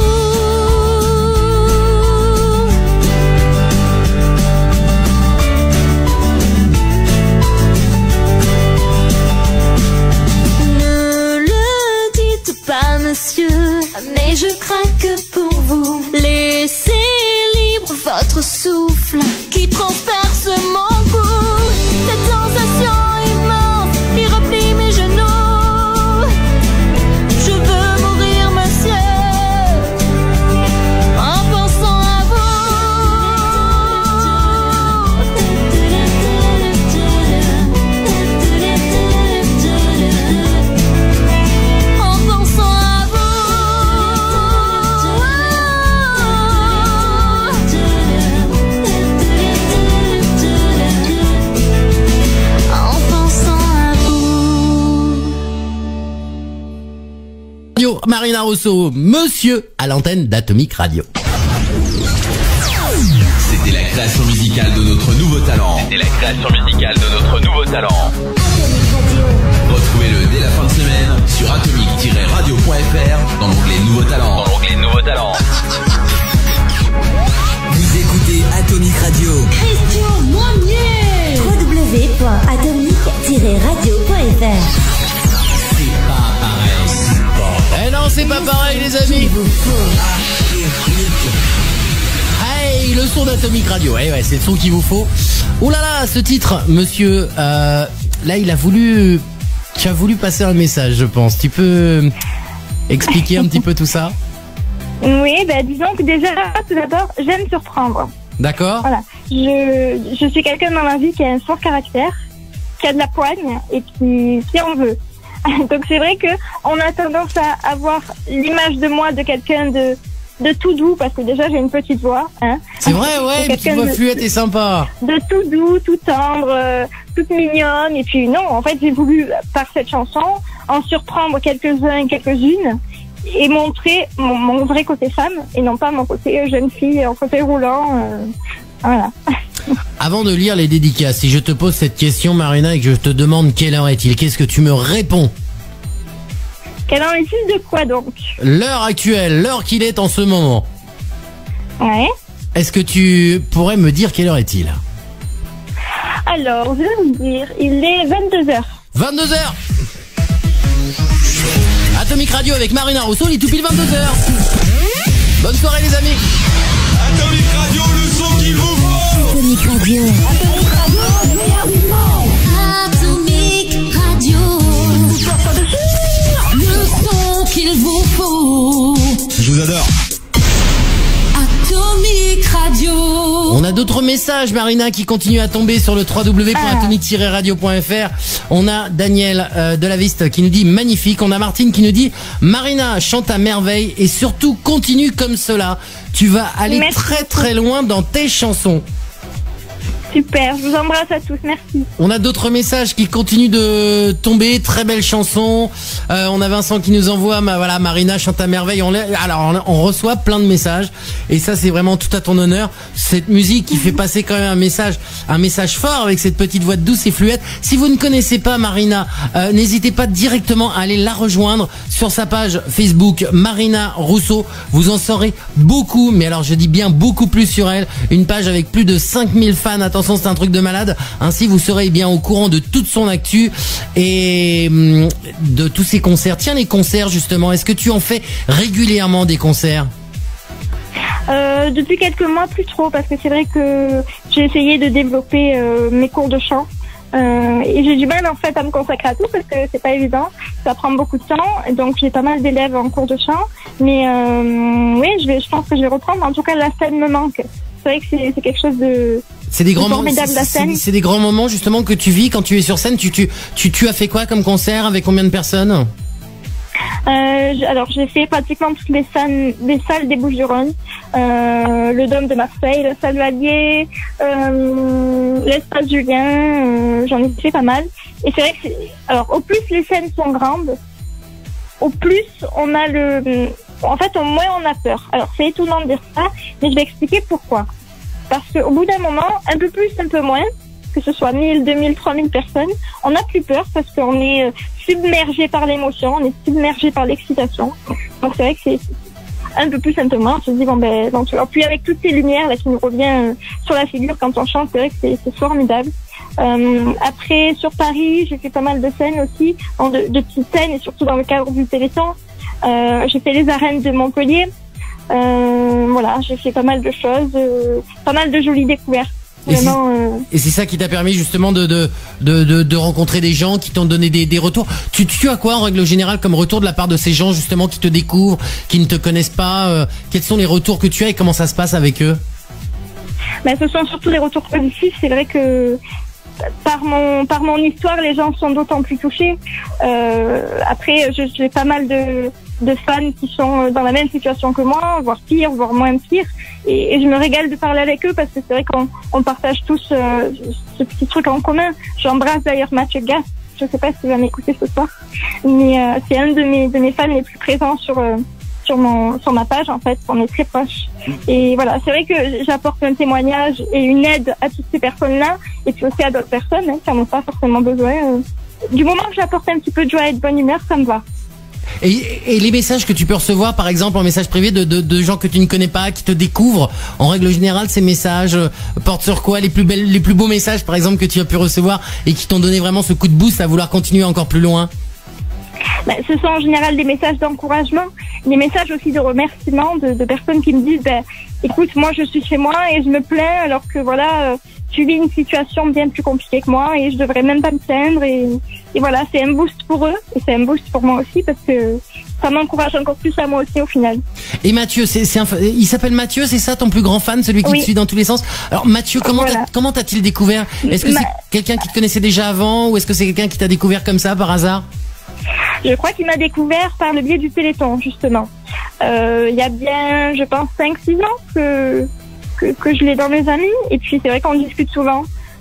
Ne le dites pas monsieur, mais je craque pour vous. Laissez libre votre souffle qui transperce mon cou. Cette sensation immense qui replie mes genoux. Je veux mourir monsieur en pensant à vous. En pensant à vous. En pensant à vous. Radio Marina Rosso, Monsieur, à l'antenne d'Atomic Radio. C'était la création musicale de notre nouveau talent. C'était la création musicale de notre nouveau talent. Retrouvez-le dès la fin de semaine sur atomic tiret radio point f r dans l'onglet Nouveaux Talents. Dans l'onglet Nouveaux Talents. Vous écoutez Atomic Radio. Christian Moignier. w w w point atomic tiret radio point f r. C'est pas pareil. Eh non, c'est pas pareil les amis. Hey, le son d'Atomic Radio. Eh ouais, c'est le son qu'il vous faut. Oh là là, ce titre, monsieur, euh, là il a voulu, tu as voulu passer un message, je pense. Tu peux expliquer un petit peu tout ça? Oui, bah disons que déjà, tout d'abord, j'aime surprendre. D'accord. Voilà. Je, je suis quelqu'un dans ma vie qui a un fort caractère, qui a de la poigne et qui, qui en veut. Donc c'est vrai que on a tendance à avoir l'image de moi de quelqu'un de, de tout doux, parce que déjà j'ai une petite voix. Hein. C'est vrai, ouais, une petite voix fluette et sympa. De tout doux, tout tendre, euh, toute mignonne. Et puis non, en fait, j'ai voulu, par cette chanson, en surprendre quelques-uns et quelques-unes et montrer mon, mon vrai côté femme et non pas mon côté jeune fille en fauteuil roulant. Euh, voilà. Avant de lire les dédicaces, si je te pose cette question, Marina, et que je te demande quelle heure est-il, qu'est-ce que tu me réponds? Quelle heure est-il de quoi donc? L'heure actuelle, l'heure qu'il est en ce moment. Ouais. Est-ce que tu pourrais me dire quelle heure est-il? Alors, je vais vous dire, il est vingt-deux heures. vingt-deux heures. Atomic Radio avec Marina Rousseau, il est tout pile vingt-deux heures. Bonne soirée les amis. Atomic Radio, le son qu'il vous faut. Atomic Radio. Atomic Radio, le meilleur du monde. Atomic Radio. Le son qu'il vous faut. Je vous adore. Atomic Radio. On a d'autres messages, Marina, qui continuent à tomber sur le w w w point atomic tiret radio point f r. On a Daniel euh, Delaviste qui nous dit magnifique. On a Martine qui nous dit Marina chante à merveille et surtout continue comme cela. Tu vas aller Merci. très très loin dans tes chansons. Super, je vous embrasse à tous, merci. On a d'autres messages qui continuent de tomber. Très belle chanson. Euh, on a Vincent qui nous envoie, ma, voilà, Marina chante à merveille. On, alors, on, on reçoit plein de messages et ça, c'est vraiment tout à ton honneur. Cette musique qui fait passer quand même un message, un message fort avec cette petite voix douce et fluette. Si vous ne connaissez pas Marina, euh, n'hésitez pas directement à aller la rejoindre sur sa page Facebook Marina Rousseau. Vous en saurez beaucoup, mais alors je dis bien beaucoup plus sur elle. Une page avec plus de cinq mille fans. Attention, c'est un truc de malade. Ainsi, vous serez bien au courant de toute son actu et hum, de tous ses concerts. Tiens, les concerts, justement, est-ce que tu en fais régulièrement des concerts? Euh, depuis quelques mois, plus trop, parce que c'est vrai que j'ai essayé de développer euh, mes cours de chant. Euh, et j'ai du mal en fait à me consacrer à tout parce que c'est pas évident, ça prend beaucoup de temps, et donc j'ai pas mal d'élèves en cours de chant, mais euh, oui, je vais, je pense que je vais reprendre. En tout cas, la scène me manque. C'est vrai que c'est, c'est quelque chose de C'est des grands moments. formidable, la scène. C'est, c'est des grands moments justement que tu vis quand tu es sur scène. Tu tu tu tu as fait quoi comme concert avec combien de personnes? Euh, j- alors j'ai fait pratiquement toutes les salles, les salles des Bouches-du-Rhône, euh, le Dôme de Marseille, le Salle Vallier, euh, l'Espace Julien, euh, j'en ai fait pas mal. Et c'est vrai que c'est, alors au plus les scènes sont grandes, au plus on a le, en fait au moins on a peur. Alors c'est étonnant de dire ça, mais je vais expliquer pourquoi. Parce qu'au bout d'un moment, un peu plus, un peu moins, que ce soit mille, deux mille, trois mille personnes, on n'a plus peur parce qu'on est euh, submergé par l'émotion, on est submergé par l'excitation. Donc c'est vrai que c'est un peu plus, un peu moins. On se dit, bon ben, donc, puis avec toutes ces lumières là qui nous revient euh, sur la figure quand on chante, c'est vrai que c'est, c'est formidable. Euh, après, sur Paris, j'ai fait pas mal de scènes aussi, dans de, de petites scènes et surtout dans le cadre du Téléthon. Euh, j'ai fait les arènes de Montpellier. Euh, voilà, j'ai fait pas mal de choses, euh, pas mal de jolies découvertes. Et c'est, Vraiment, euh, et c'est ça qui t'a permis justement de de de de, de rencontrer des gens qui t'ont donné des des retours. Tu tu as quoi en règle générale comme retour de la part de ces gens justement qui te découvrent, qui ne te connaissent pas? euh, Quels sont les retours que tu as et comment ça se passe avec eux? ben, ce sont surtout des retours positifs. C'est vrai que par mon par mon histoire, les gens sont d'autant plus touchés. Euh, après, je- j'ai pas mal de de fans qui sont dans la même situation que moi, voire pire, voire moins pire, et, et je me régale de parler avec eux parce que c'est vrai qu'on on partage tous euh, ce petit truc en commun. J'embrasse d'ailleurs Mathieu Gass. Je sais pas s'il va m'écouter ce soir, mais euh, c'est un de mes de mes fans les plus présents sur euh, sur mon sur ma page en fait. On est très proches. Et voilà, c'est vrai que j'apporte un témoignage et une aide à toutes ces personnes-là, et puis aussi à d'autres personnes hein, qui n'en ont pas forcément besoin. Euh, Du moment que j'apporte un petit peu de joie et de bonne humeur, ça me va. Et, et les messages que tu peux recevoir, par exemple, en message privé de, de, de gens que tu ne connais pas, qui te découvrent, en règle générale, ces messages euh, portent sur quoi? Les plus belles, les plus beaux messages, par exemple, que tu as pu recevoir et qui t'ont donné vraiment ce coup de boost à vouloir continuer encore plus loin? Ben, ce sont en général des messages d'encouragement, des messages aussi de remerciement de, de personnes qui me disent ben, écoute, moi je suis chez moi et je me plains alors que voilà, euh, tu vis une situation bien plus compliquée que moi et je devrais même pas me plaindre, et, et voilà, c'est un boost pour eux et c'est un boost pour moi aussi parce que ça m'encourage encore plus à moi aussi au final. Et Mathieu, c'est, c'est un, il s'appelle Mathieu, c'est ça ton plus grand fan, celui qui Oui. te suit dans tous les sens? Alors Mathieu, comment, Voilà. t'as, comment t'as-t-il découvert? Est-ce que Ma- c'est quelqu'un qui te connaissait déjà avant ou est-ce que c'est quelqu'un qui t'a découvert comme ça par hasard? Je crois qu'il m'a découvert par le biais du Téléthon, justement. Euh, il y a bien, je pense, cinq six ans que, que, que je l'ai dans mes amis. Et puis, c'est vrai qu'on discute souvent.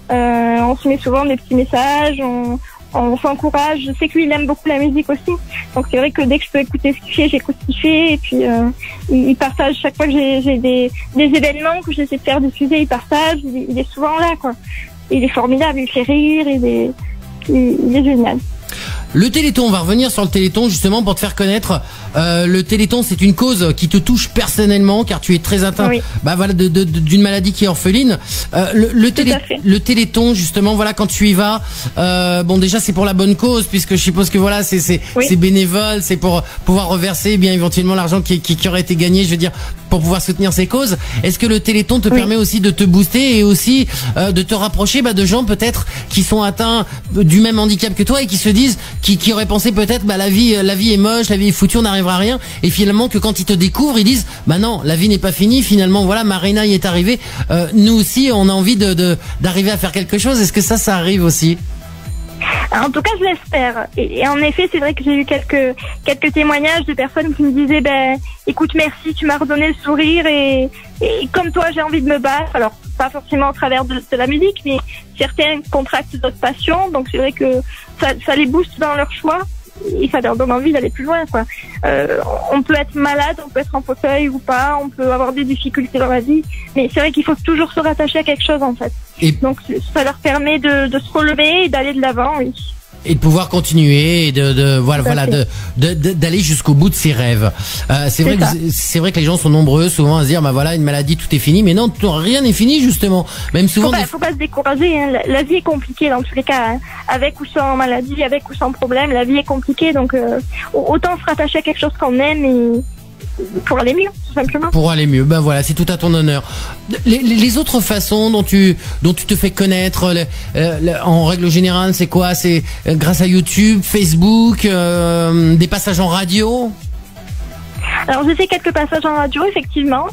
Euh, on se met souvent des petits messages, on, on s'encourage. Je sais que lui, il aime beaucoup la musique aussi. Donc c'est vrai que dès que je peux écouter ce qu'il fait, j'écoute ce qu'il fait. Et puis euh, il, il partage chaque fois que j'ai, j'ai des, des événements que j'essaie de faire diffuser, il partage. Il, il est souvent là, quoi. Il est formidable, il fait rire, il est, il, il est génial. Le Téléthon, on va revenir sur le Téléthon justement pour te faire connaître. Euh, le Téléthon, c'est une cause qui te touche personnellement car tu es très atteint, oui. bah voilà, de, de, de, d'une maladie qui est orpheline. Euh, le, le, télé, le Téléthon, justement, voilà, quand tu y vas, euh, bon déjà c'est pour la bonne cause puisque je suppose que voilà, c'est c'est oui. c'est bénévole, c'est pour pouvoir reverser bien éventuellement l'argent qui, qui qui aurait été gagné, je veux dire, pour pouvoir soutenir ces causes. Est-ce que le Téléthon te oui. permet aussi de te booster et aussi euh, de te rapprocher bah, de gens peut-être qui sont atteints du même handicap que toi et qui se disent Qui, qui auraient pensé peut-être bah la vie la vie est moche, la vie est foutue, on n'arrivera à rien, et finalement que quand ils te découvrent ils disent bah non, la vie n'est pas finie, finalement voilà, Marina y est arrivée, euh, nous aussi on a envie de, de d'arriver à faire quelque chose. Est-ce que ça ça arrive aussi? En tout cas, je l'espère. Et, et en effet, c'est vrai que j'ai eu quelques quelques témoignages de personnes qui me disaient ben écoute, merci, tu m'as redonné le sourire et, et comme toi, j'ai envie de me battre. Alors pas forcément au travers de, de la musique, mais certains contractent d'autres passions, donc c'est vrai que ça, ça les booste dans leur choix et ça leur donne envie d'aller plus loin, quoi. Euh, on peut être malade, on peut être en fauteuil ou pas, on peut avoir des difficultés dans la vie, mais c'est vrai qu'il faut toujours se rattacher à quelque chose, en fait. Et donc ça leur permet de, de se relever et d'aller de l'avant, oui. Et de pouvoir continuer et de, de voilà voilà de, de, de d'aller jusqu'au bout de ses rêves. Euh, c'est, c'est vrai ça. que c'est vrai que les gens sont nombreux souvent à se dire bah voilà, une maladie, tout est fini, mais non, tout, rien n'est fini justement. Même souvent. Faut pas, des... faut pas se décourager. Hein. La, la vie est compliquée dans tous les cas, hein. Avec ou sans maladie, avec ou sans problème, la vie est compliquée. Donc euh, autant se rattacher à quelque chose qu'on aime et pour aller mieux, tout simplement. Pour aller mieux, ben voilà, c'est tout à ton honneur. Les, les, les autres façons dont tu dont tu te fais connaître, les, euh, les, en règle générale, c'est quoi? C'est euh, grâce à YouTube, Facebook, euh, des passages en radio? Alors j'ai fait quelques passages en radio, effectivement.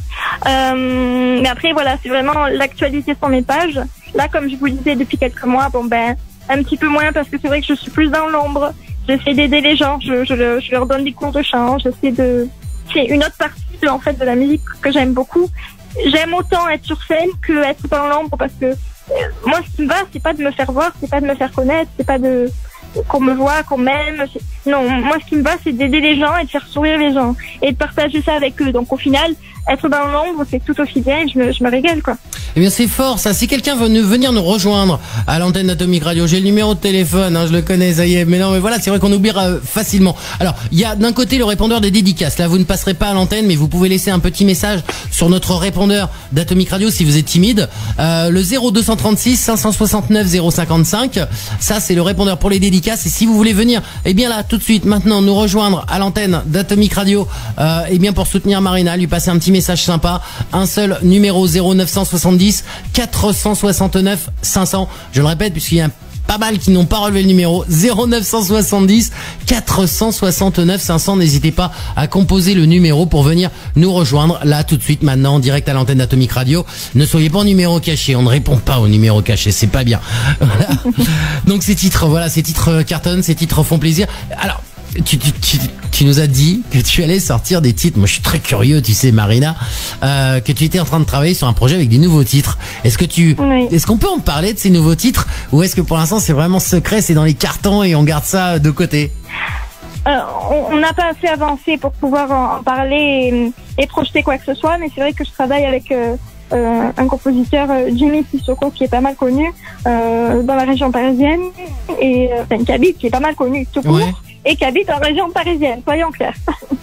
Euh, mais après, voilà, c'est vraiment l'actualité sur mes pages. Là, comme je vous le disais depuis quelques mois, bon ben, un petit peu moins parce que c'est vrai que je suis plus dans l'ombre. J'essaie d'aider les gens, je, je, je leur donne des cours de chant, j'essaie de... C'est une autre partie de, en fait, de la musique que j'aime beaucoup. J'aime autant être sur scène que être dans l'ombre parce que euh, moi, ce qui me va, c'est pas de me faire voir, c'est pas de me faire connaître, c'est pas de qu'on me voit, qu'on m'aime. C'est... Non, moi, ce qui me va, c'est d'aider les gens et de faire sourire les gens et de partager ça avec eux. Donc, au final, être dans l'ombre, c'est tout aussi bien. Je me, je me régale, quoi. Eh bien, c'est fort, ça. Si quelqu'un veut nous, venir nous rejoindre à l'antenne d'Atomic Radio, j'ai le numéro de téléphone, hein, je le connais, ça y est. Mais non, mais voilà, c'est vrai qu'on oubliera euh, facilement. Alors, il y a d'un côté le répondeur des dédicaces. Là, vous ne passerez pas à l'antenne, mais vous pouvez laisser un petit message sur notre répondeur d'Atomic Radio si vous êtes timide. Euh, le zéro deux cent trente-six cinq cent soixante-neuf zéro cinquante-cinq. Ça, c'est le répondeur pour les dédicaces. Et si vous voulez venir, eh bien là, tout de suite, maintenant, nous rejoindre à l'antenne d'Atomic Radio, euh, eh bien pour soutenir Marina, lui passer un petit message sympa, un seul numéro zéro neuf cent soixante-dix quatre cent soixante-neuf cinq cents. Je le répète puisqu'il y a pas mal qui n'ont pas relevé le numéro zéro neuf cent soixante-dix quatre cent soixante-neuf cinq cents. N'hésitez pas à composer le numéro pour venir nous rejoindre là tout de suite maintenant en direct à l'antenne d'Atomic Radio. Ne soyez pas en numéro caché, on ne répond pas au numéro caché, c'est pas bien. Voilà. Donc ces titres, voilà, ces titres cartonnent, ces titres font plaisir. Alors Tu, tu, tu, tu nous as dit que tu allais sortir des titres. Moi, je suis très curieux, tu sais, Marina, euh, que tu étais en train de travailler sur un projet avec des nouveaux titres. Est-ce que tu, oui. est-ce qu'on peut en parler de ces nouveaux titres, ou est-ce que pour l'instant c'est vraiment secret, c'est dans les cartons et on garde ça de côté? Euh, on n'a pas assez avancé pour pouvoir en parler et, et projeter quoi que ce soit, mais c'est vrai que je travaille avec euh, euh, un compositeur, euh, Jimmy Sissoko, qui est pas mal connu euh, dans la région parisienne, et euh, enfin, qui habite, qui est pas mal connu tout court. Ouais. Et qui habite en région parisienne, soyons clairs.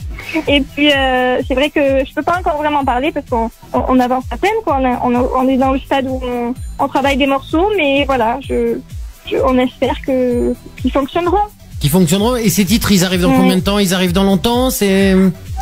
Et puis euh, c'est vrai que je peux pas encore vraiment parler parce qu'on on, on avance à peine, quoi. On, a, on, a, on est dans le stade où on, on travaille des morceaux, mais voilà, je, je on espère que qu'ils fonctionneront. Qui fonctionneront. Et ces titres, ils arrivent dans mmh. combien de temps? Ils arrivent dans longtemps? C'est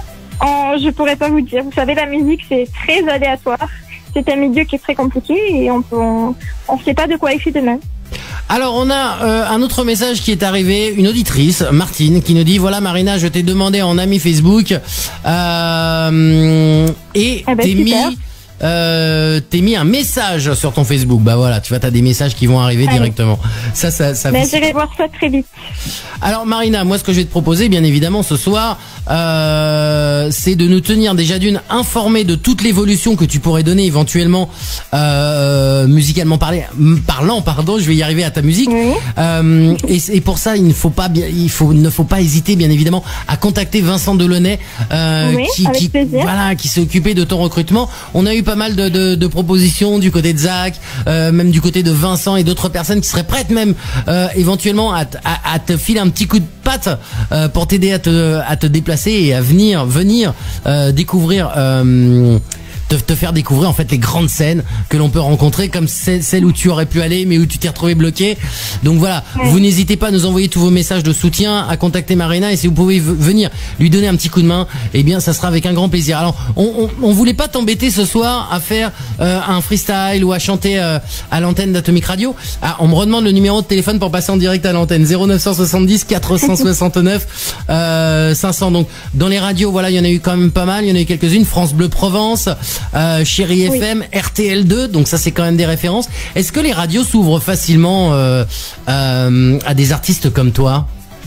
en, je pourrais pas vous dire. Vous savez, la musique, c'est très aléatoire. C'est un milieu qui est très compliqué et on peut, on, on sait pas de quoi il fait demain. Alors on a euh, un autre message qui est arrivé, une auditrice, Martine, qui nous dit voilà Marina, je t'ai demandé en ami Facebook euh, et eh ben, t'es super. mis euh, t'aies mis un message sur ton Facebook. Bah voilà, tu vois, t'as des messages qui vont arriver Allez. directement. Ça, ça, ça. Ben, fait- j'irai voir ça très vite. Alors Marina, moi ce que je vais te proposer, bien évidemment, ce soir, euh, c'est de nous tenir déjà d'une informés de toute l'évolution que tu pourrais donner éventuellement, euh, musicalement parler, parlant, pardon, je vais y arriver à ta musique. Oui. Euh, et, et pour ça, il ne faut pas, bien, il faut, ne faut pas hésiter, bien évidemment, à contacter Vincent Delaunay, euh, Oui, qui, avec qui, plaisir. voilà, qui s'est occupé de ton recrutement. On a eu pas mal de, de, de propositions du côté de Zach, euh, même du côté de Vincent et d'autres personnes qui seraient prêtes même euh, éventuellement à, t- à, à te filer un petit coup de patte euh, pour t'aider à te, à te déplacer et à venir, venir euh, découvrir. Euh, Te, te faire découvrir en fait les grandes scènes que l'on peut rencontrer, comme celle, celle où tu aurais pu aller mais où tu t'es retrouvé bloqué. Donc voilà, vous n'hésitez pas à nous envoyer tous vos messages de soutien, à contacter Marina, et si vous pouvez v- venir lui donner un petit coup de main, eh bien ça sera avec un grand plaisir. Alors on, on, on voulait pas t'embêter ce soir à faire euh, un freestyle ou à chanter euh, à l'antenne d'Atomic Radio. Ah, on me redemande le numéro de téléphone pour passer en direct à l'antenne: zéro neuf cent soixante-dix quatre cent soixante-neuf euh, cinq cents. Donc dans les radios, voilà, il y en a eu quand même pas mal, il y en a eu quelques-unes. France Bleu Provence, euh, Chérie Oui. F M, R T L deux, donc ça c'est quand même des références. Est-ce que les radios s'ouvrent facilement euh, euh, à des artistes comme toi?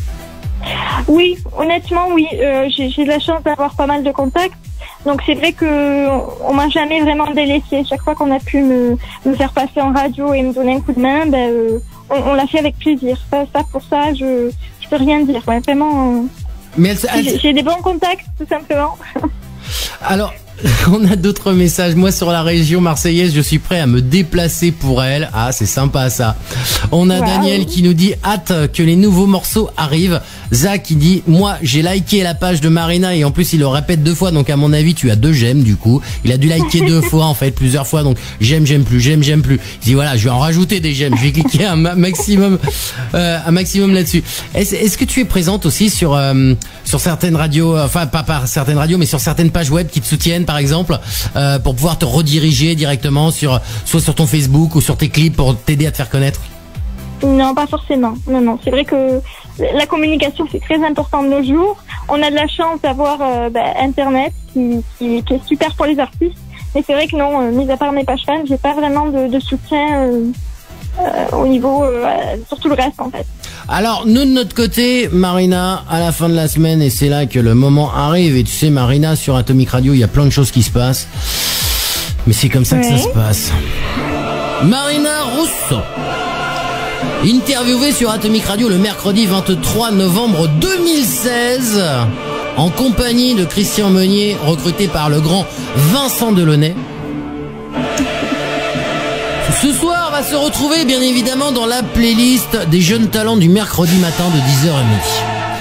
Oui, honnêtement, oui. Euh, j'ai, j'ai de la chance d'avoir pas mal de contacts. Donc c'est vrai que on m'a jamais vraiment délaissé. Chaque fois qu'on a pu me, me faire passer en radio et me donner un coup de main, ben, euh, on, on l'a fait avec plaisir. Ça, ça pour ça, je je peux rien dire. Ouais, vraiment, euh, Mais elle, elle- j'ai, j'ai des bons contacts, tout simplement. alors, on a d'autres messages. Moi, sur la région marseillaise, je suis prêt à me déplacer pour elle. Ah, c'est sympa ça. On a Wow. Daniel qui nous dit hâte que les nouveaux morceaux arrivent. Zach qui dit moi, j'ai liké la page de Marina et en plus il le répète deux fois. Donc à mon avis, tu as deux j'aime du coup. Il a dû liker deux fois en fait, plusieurs fois. Donc j'aime, j'aime plus, j'aime, j'aime plus. Il dit voilà, je vais en rajouter des j'aime. Je vais cliquer un ma- maximum, euh, un maximum là-dessus. Est-ce, est-ce que tu es présente aussi sur euh, sur certaines radios, euh, enfin pas par certaines radios, mais sur certaines pages web qui te soutiennent par exemple, euh, pour pouvoir te rediriger directement sur soit sur ton Facebook ou sur tes clips pour t'aider à te faire connaître? Non, pas forcément. Non, non. C'est vrai que la communication, c'est très important de nos jours. On a de la chance d'avoir euh, bah, Internet qui, qui, qui est super pour les artistes. Mais c'est vrai que non, euh, mis à part mes pages fans, j'ai pas vraiment de, de soutien euh, euh, au niveau, euh, sur tout le reste en fait. Alors nous de notre côté, Marina, à la fin de la semaine, et c'est là que le moment arrive, et tu sais Marina, sur Atomic Radio, il y a plein de choses qui se passent, mais c'est comme ça que ça Oui. se passe. Marina Russo, interviewée sur Atomic Radio le mercredi vingt-trois novembre deux mille seize, en compagnie de Christian Meunier, recruté par le grand Vincent Delaunay. Ce soir, on va se retrouver bien évidemment dans la playlist des jeunes talents du mercredi matin de dix heures à midi.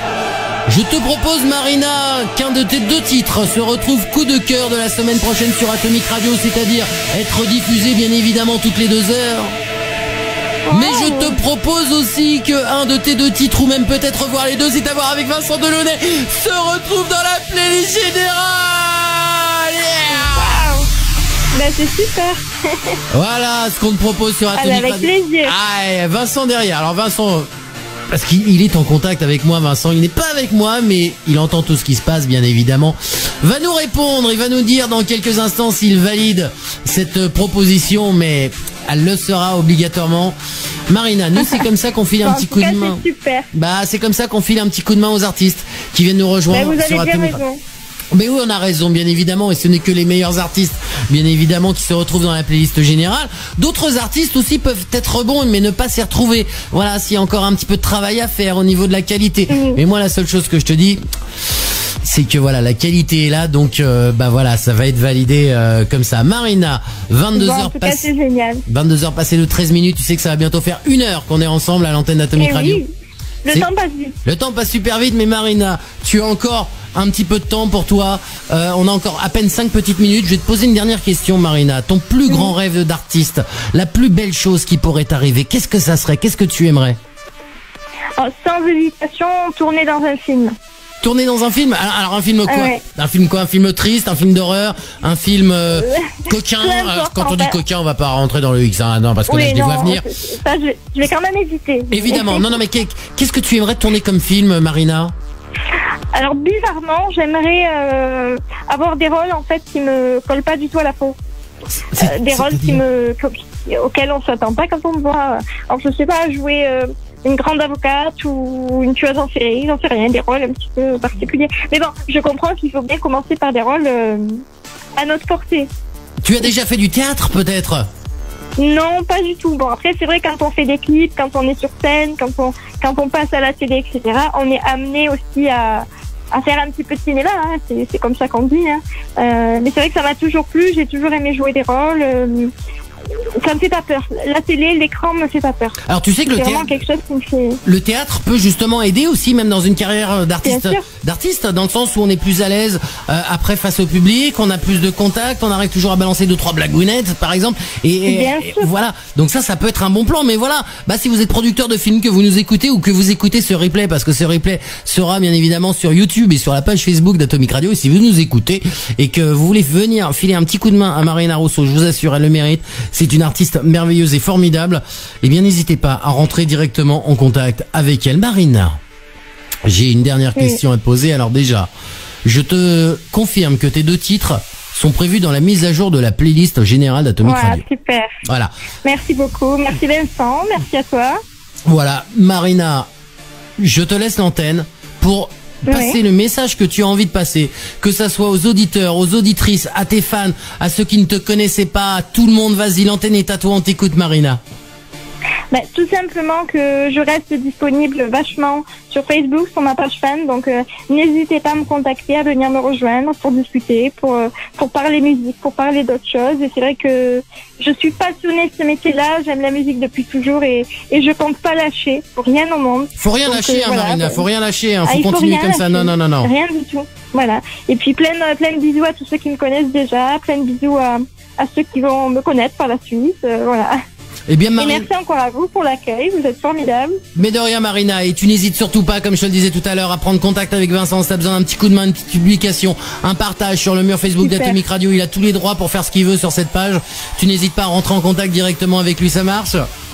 Je te propose, Marina, qu'un de tes deux titres se retrouve coup de cœur de la semaine prochaine sur Atomic Radio, c'est-à-dire être diffusé bien évidemment toutes les deux heures. Mais je te propose aussi que un de tes deux titres, ou même peut-être voir les deux, c'est à voir avec Vincent Delaunay, se retrouve dans la playlist générale. Yeah. Ben, c'est super. Voilà ce qu'on te propose sur Atomic avec Radio. plaisir. Ah, et Vincent derrière. Alors Vincent, parce qu'il il est en contact avec moi, Vincent. Il n'est pas avec moi, mais il entend tout ce qui se passe, bien évidemment. Va nous répondre, il va nous dire dans quelques instants s'il valide cette proposition, mais elle le sera obligatoirement. Marina, nous c'est comme ça qu'on file un En petit tout coup cas, de main. c'est super. Bah c'est comme ça qu'on file un petit coup de main aux artistes qui viennent nous Ben, rejoindre vous avez sur bien Atomic. raison. Mais oui, on a raison, bien évidemment, et ce n'est que les meilleurs artistes, bien évidemment, qui se retrouvent dans la playlist générale. D'autres artistes aussi peuvent être bons, mais ne pas s'y retrouver. Voilà, s'il y a encore un petit peu de travail à faire au niveau de la qualité. Mhm. Mais moi, la seule chose que je te dis, c'est que voilà, la qualité est là, donc euh, bah voilà, ça va être validé euh, comme ça. Marina, vingt-deux Bon, en heures tout cas, passées, c'est génial. vingt-deux heures passées de treize minutes. Tu sais que ça va bientôt faire une heure qu'on est ensemble à l'antenne d'Atomic Et Radio. oui, le C'est- temps passe vite. Le temps passe super vite, mais Marina, tu as encore un petit peu de temps pour toi. Euh, on a encore à peine cinq petites minutes. Je vais te poser une dernière question, Marina. Ton plus grand rêve d'artiste, la plus belle chose qui pourrait t'arriver, qu'est-ce que ça serait? Qu'est-ce que tu aimerais? Alors, sans hésitation, tourner dans un film. Tourner dans un film? Alors, alors, un film quoi? Ah ouais. Un film quoi? Un film triste, un film d'horreur, un film euh, coquin? Peu importe, Alors, quand on en dit fait. coquin, on va pas rentrer dans le X, hein, non, parce que là, Oui, je les vois non, venir. c'est- ça, je, vais- je vais quand même hésiter. Évidemment. Non, non, mais qu'est- qu'est-ce que tu aimerais tourner comme film, Marina? Alors, bizarrement, j'aimerais euh, avoir des rôles, en fait, qui me collent pas du tout à la peau. C'est- euh, des rôles qui c'est-à-dire me, qui- auxquels on s'attend pas quand on me voit. Alors je sais pas jouer euh, une grande avocate ou une tueuse en série, j'en sais rien, des rôles un petit peu particuliers. Mais bon, je comprends qu'il faut bien commencer par des rôles euh, à notre portée. Tu as déjà fait du théâtre peut-être? Non, pas du tout. Bon, après, c'est vrai, quand on fait des clips, quand on est sur scène, quand on, quand on passe à la télé, et cetera, on est amené aussi à, à faire un petit peu de cinéma, hein. C'est, c'est comme ça qu'on dit, hein. Euh, mais c'est vrai que ça m'a toujours plu, j'ai toujours aimé jouer des rôles. Euh, ça me fait pas peur. La télé, l'écran me fait pas peur. Alors tu sais que le C'est théâtre, vraiment quelque chose qui me fait... le théâtre peut justement aider aussi, même dans une carrière d'artiste, Bien sûr. d'artiste, dans le sens où on est plus à l'aise euh, après face au public, on a plus de contact, on arrive toujours à balancer deux trois blagounettes, par exemple. Et, et- Bien et sûr. voilà. Donc ça, ça peut être un bon plan. Mais voilà, bah si vous êtes producteur de films, que vous nous écoutez ou que vous écoutez ce replay, parce que ce replay sera bien évidemment sur YouTube et sur la page Facebook d'Atomic Radio. Et si vous nous écoutez et que vous voulez venir filer un petit coup de main à Marina Rousseau, je vous assure, elle le mérite. C'est une artiste merveilleuse et formidable. Eh bien, n'hésitez pas à rentrer directement en contact avec elle. Marina, j'ai une dernière Oui. question à te poser. Alors déjà, je te confirme que tes deux titres sont prévus dans la mise à jour de la playlist générale d'Atomic Voilà, Radio. super. Voilà. Merci beaucoup. Merci Vincent. Merci à toi. Voilà, Marina, je te laisse l'antenne pour passer Oui. le message que tu as envie de passer, que ça soit aux auditeurs, aux auditrices, à tes fans, à ceux qui ne te connaissaient pas, à tout le monde. Vas-y, l'antenne est à toi, on t'écoute, Marina. Bah, tout simplement que je reste disponible vachement sur Facebook, sur ma page fan. Donc, euh, n'hésitez pas à me contacter, à venir me rejoindre pour discuter, pour euh, pour parler musique, pour parler d'autres choses. Et c'est vrai que je suis passionnée de ce métier-là. J'aime la musique depuis toujours et et je compte pas lâcher pour rien au monde. Faut rien Donc, lâcher, euh, hein, voilà, Marina, bah, faut rien lâcher, hein, ah, faut il faut continuer rien comme ça. lâcher. Non, non, non, non. Rien du tout. Voilà. Et puis plein de, plein de bisous à tous ceux qui me connaissent déjà, plein de bisous à à ceux qui vont me connaître par la suite. Euh, voilà. Eh bien, Et Marina. merci encore à vous pour l'accueil. Vous êtes formidables. Mais de rien, Marina, et tu n'hésites surtout pas, comme je te le disais tout à l'heure, à prendre contact avec Vincent. Si t'as besoin d'un petit coup de main, une petite publication, un partage sur le mur Facebook Super. d'Atomic Radio, il a tous les droits pour faire ce qu'il veut sur cette page. Tu n'hésites pas à rentrer en contact directement avec lui, ça marche?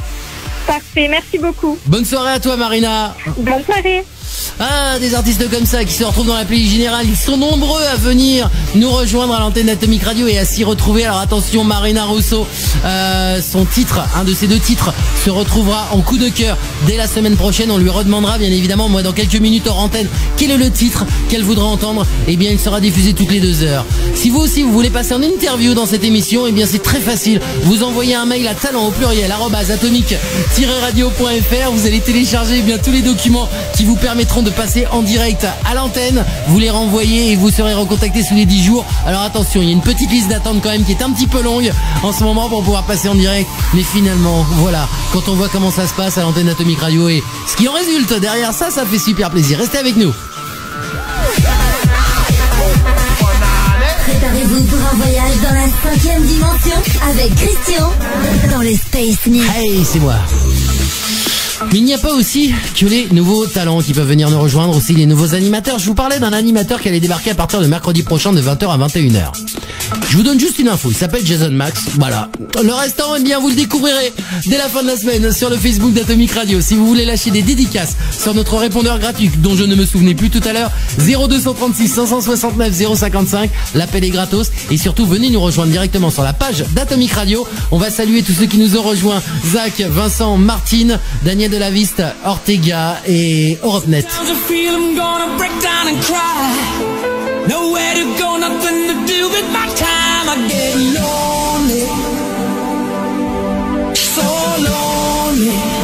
Parfait. Merci beaucoup. Bonne soirée à toi, Marina. Bonne soirée. Ah, des artistes comme ça qui se retrouvent dans la playlist générale, ils sont nombreux à venir nous rejoindre à l'antenne d'Atomic Radio et à s'y retrouver. Alors attention, Marina Rousseau, euh, son titre, un de ses deux titres, se retrouvera en coup de cœur dès la semaine prochaine. On lui redemandera bien évidemment, moi dans quelques minutes hors antenne, quel est le titre qu'elle voudra entendre. Eh bien, il sera diffusé toutes les deux heures. Si vous aussi vous voulez passer en interview dans cette émission, eh bien c'est très facile. Vous envoyez un mail à talent au pluriel arobase atomic tiret radio point f r. Vous allez télécharger eh bien tous les documents qui vous permettront de passer en direct à l'antenne. Vous les renvoyez et vous serez recontacté sous les dix jours. Alors attention, il y a une petite liste d'attente quand même qui est un petit peu longue en ce moment pour pouvoir passer en direct. Mais finalement, voilà, quand on voit comment ça se passe à l'antenne d'Atomic Radio et ce qui en résulte derrière ça, ça fait super plaisir. Restez avec nous. Préparez-vous pour un voyage dans la cinquième dimension avec Christian dans les Space News. Hey, c'est moi. Mais il n'y a pas aussi que les nouveaux talents qui peuvent venir nous rejoindre, aussi les nouveaux animateurs. Je vous parlais d'un animateur qui allait débarquer à partir de mercredi prochain de vingt heures à vingt et une heures. Je vous donne juste une info, il s'appelle Jason Max, voilà. Le restant, eh bien, vous le découvrirez dès la fin de la semaine sur le Facebook d'Atomic Radio. Si vous voulez lâcher des dédicaces sur notre répondeur gratuit, dont je ne me souvenais plus tout à l'heure, zéro deux cent trente-six cinq cent soixante-neuf zéro cinquante-cinq, l'appel est gratos. Et surtout, venez nous rejoindre directement sur la page d'Atomic Radio. On va saluer tous ceux qui nous ont rejoints, Zach, Vincent, Martine, Daniel Delaviste, Ortega et Europe-Net. Sometimes I feel I'm gonna break down and cry. Nowhere to go, nothing to do with my time. I get lonely, so lonely.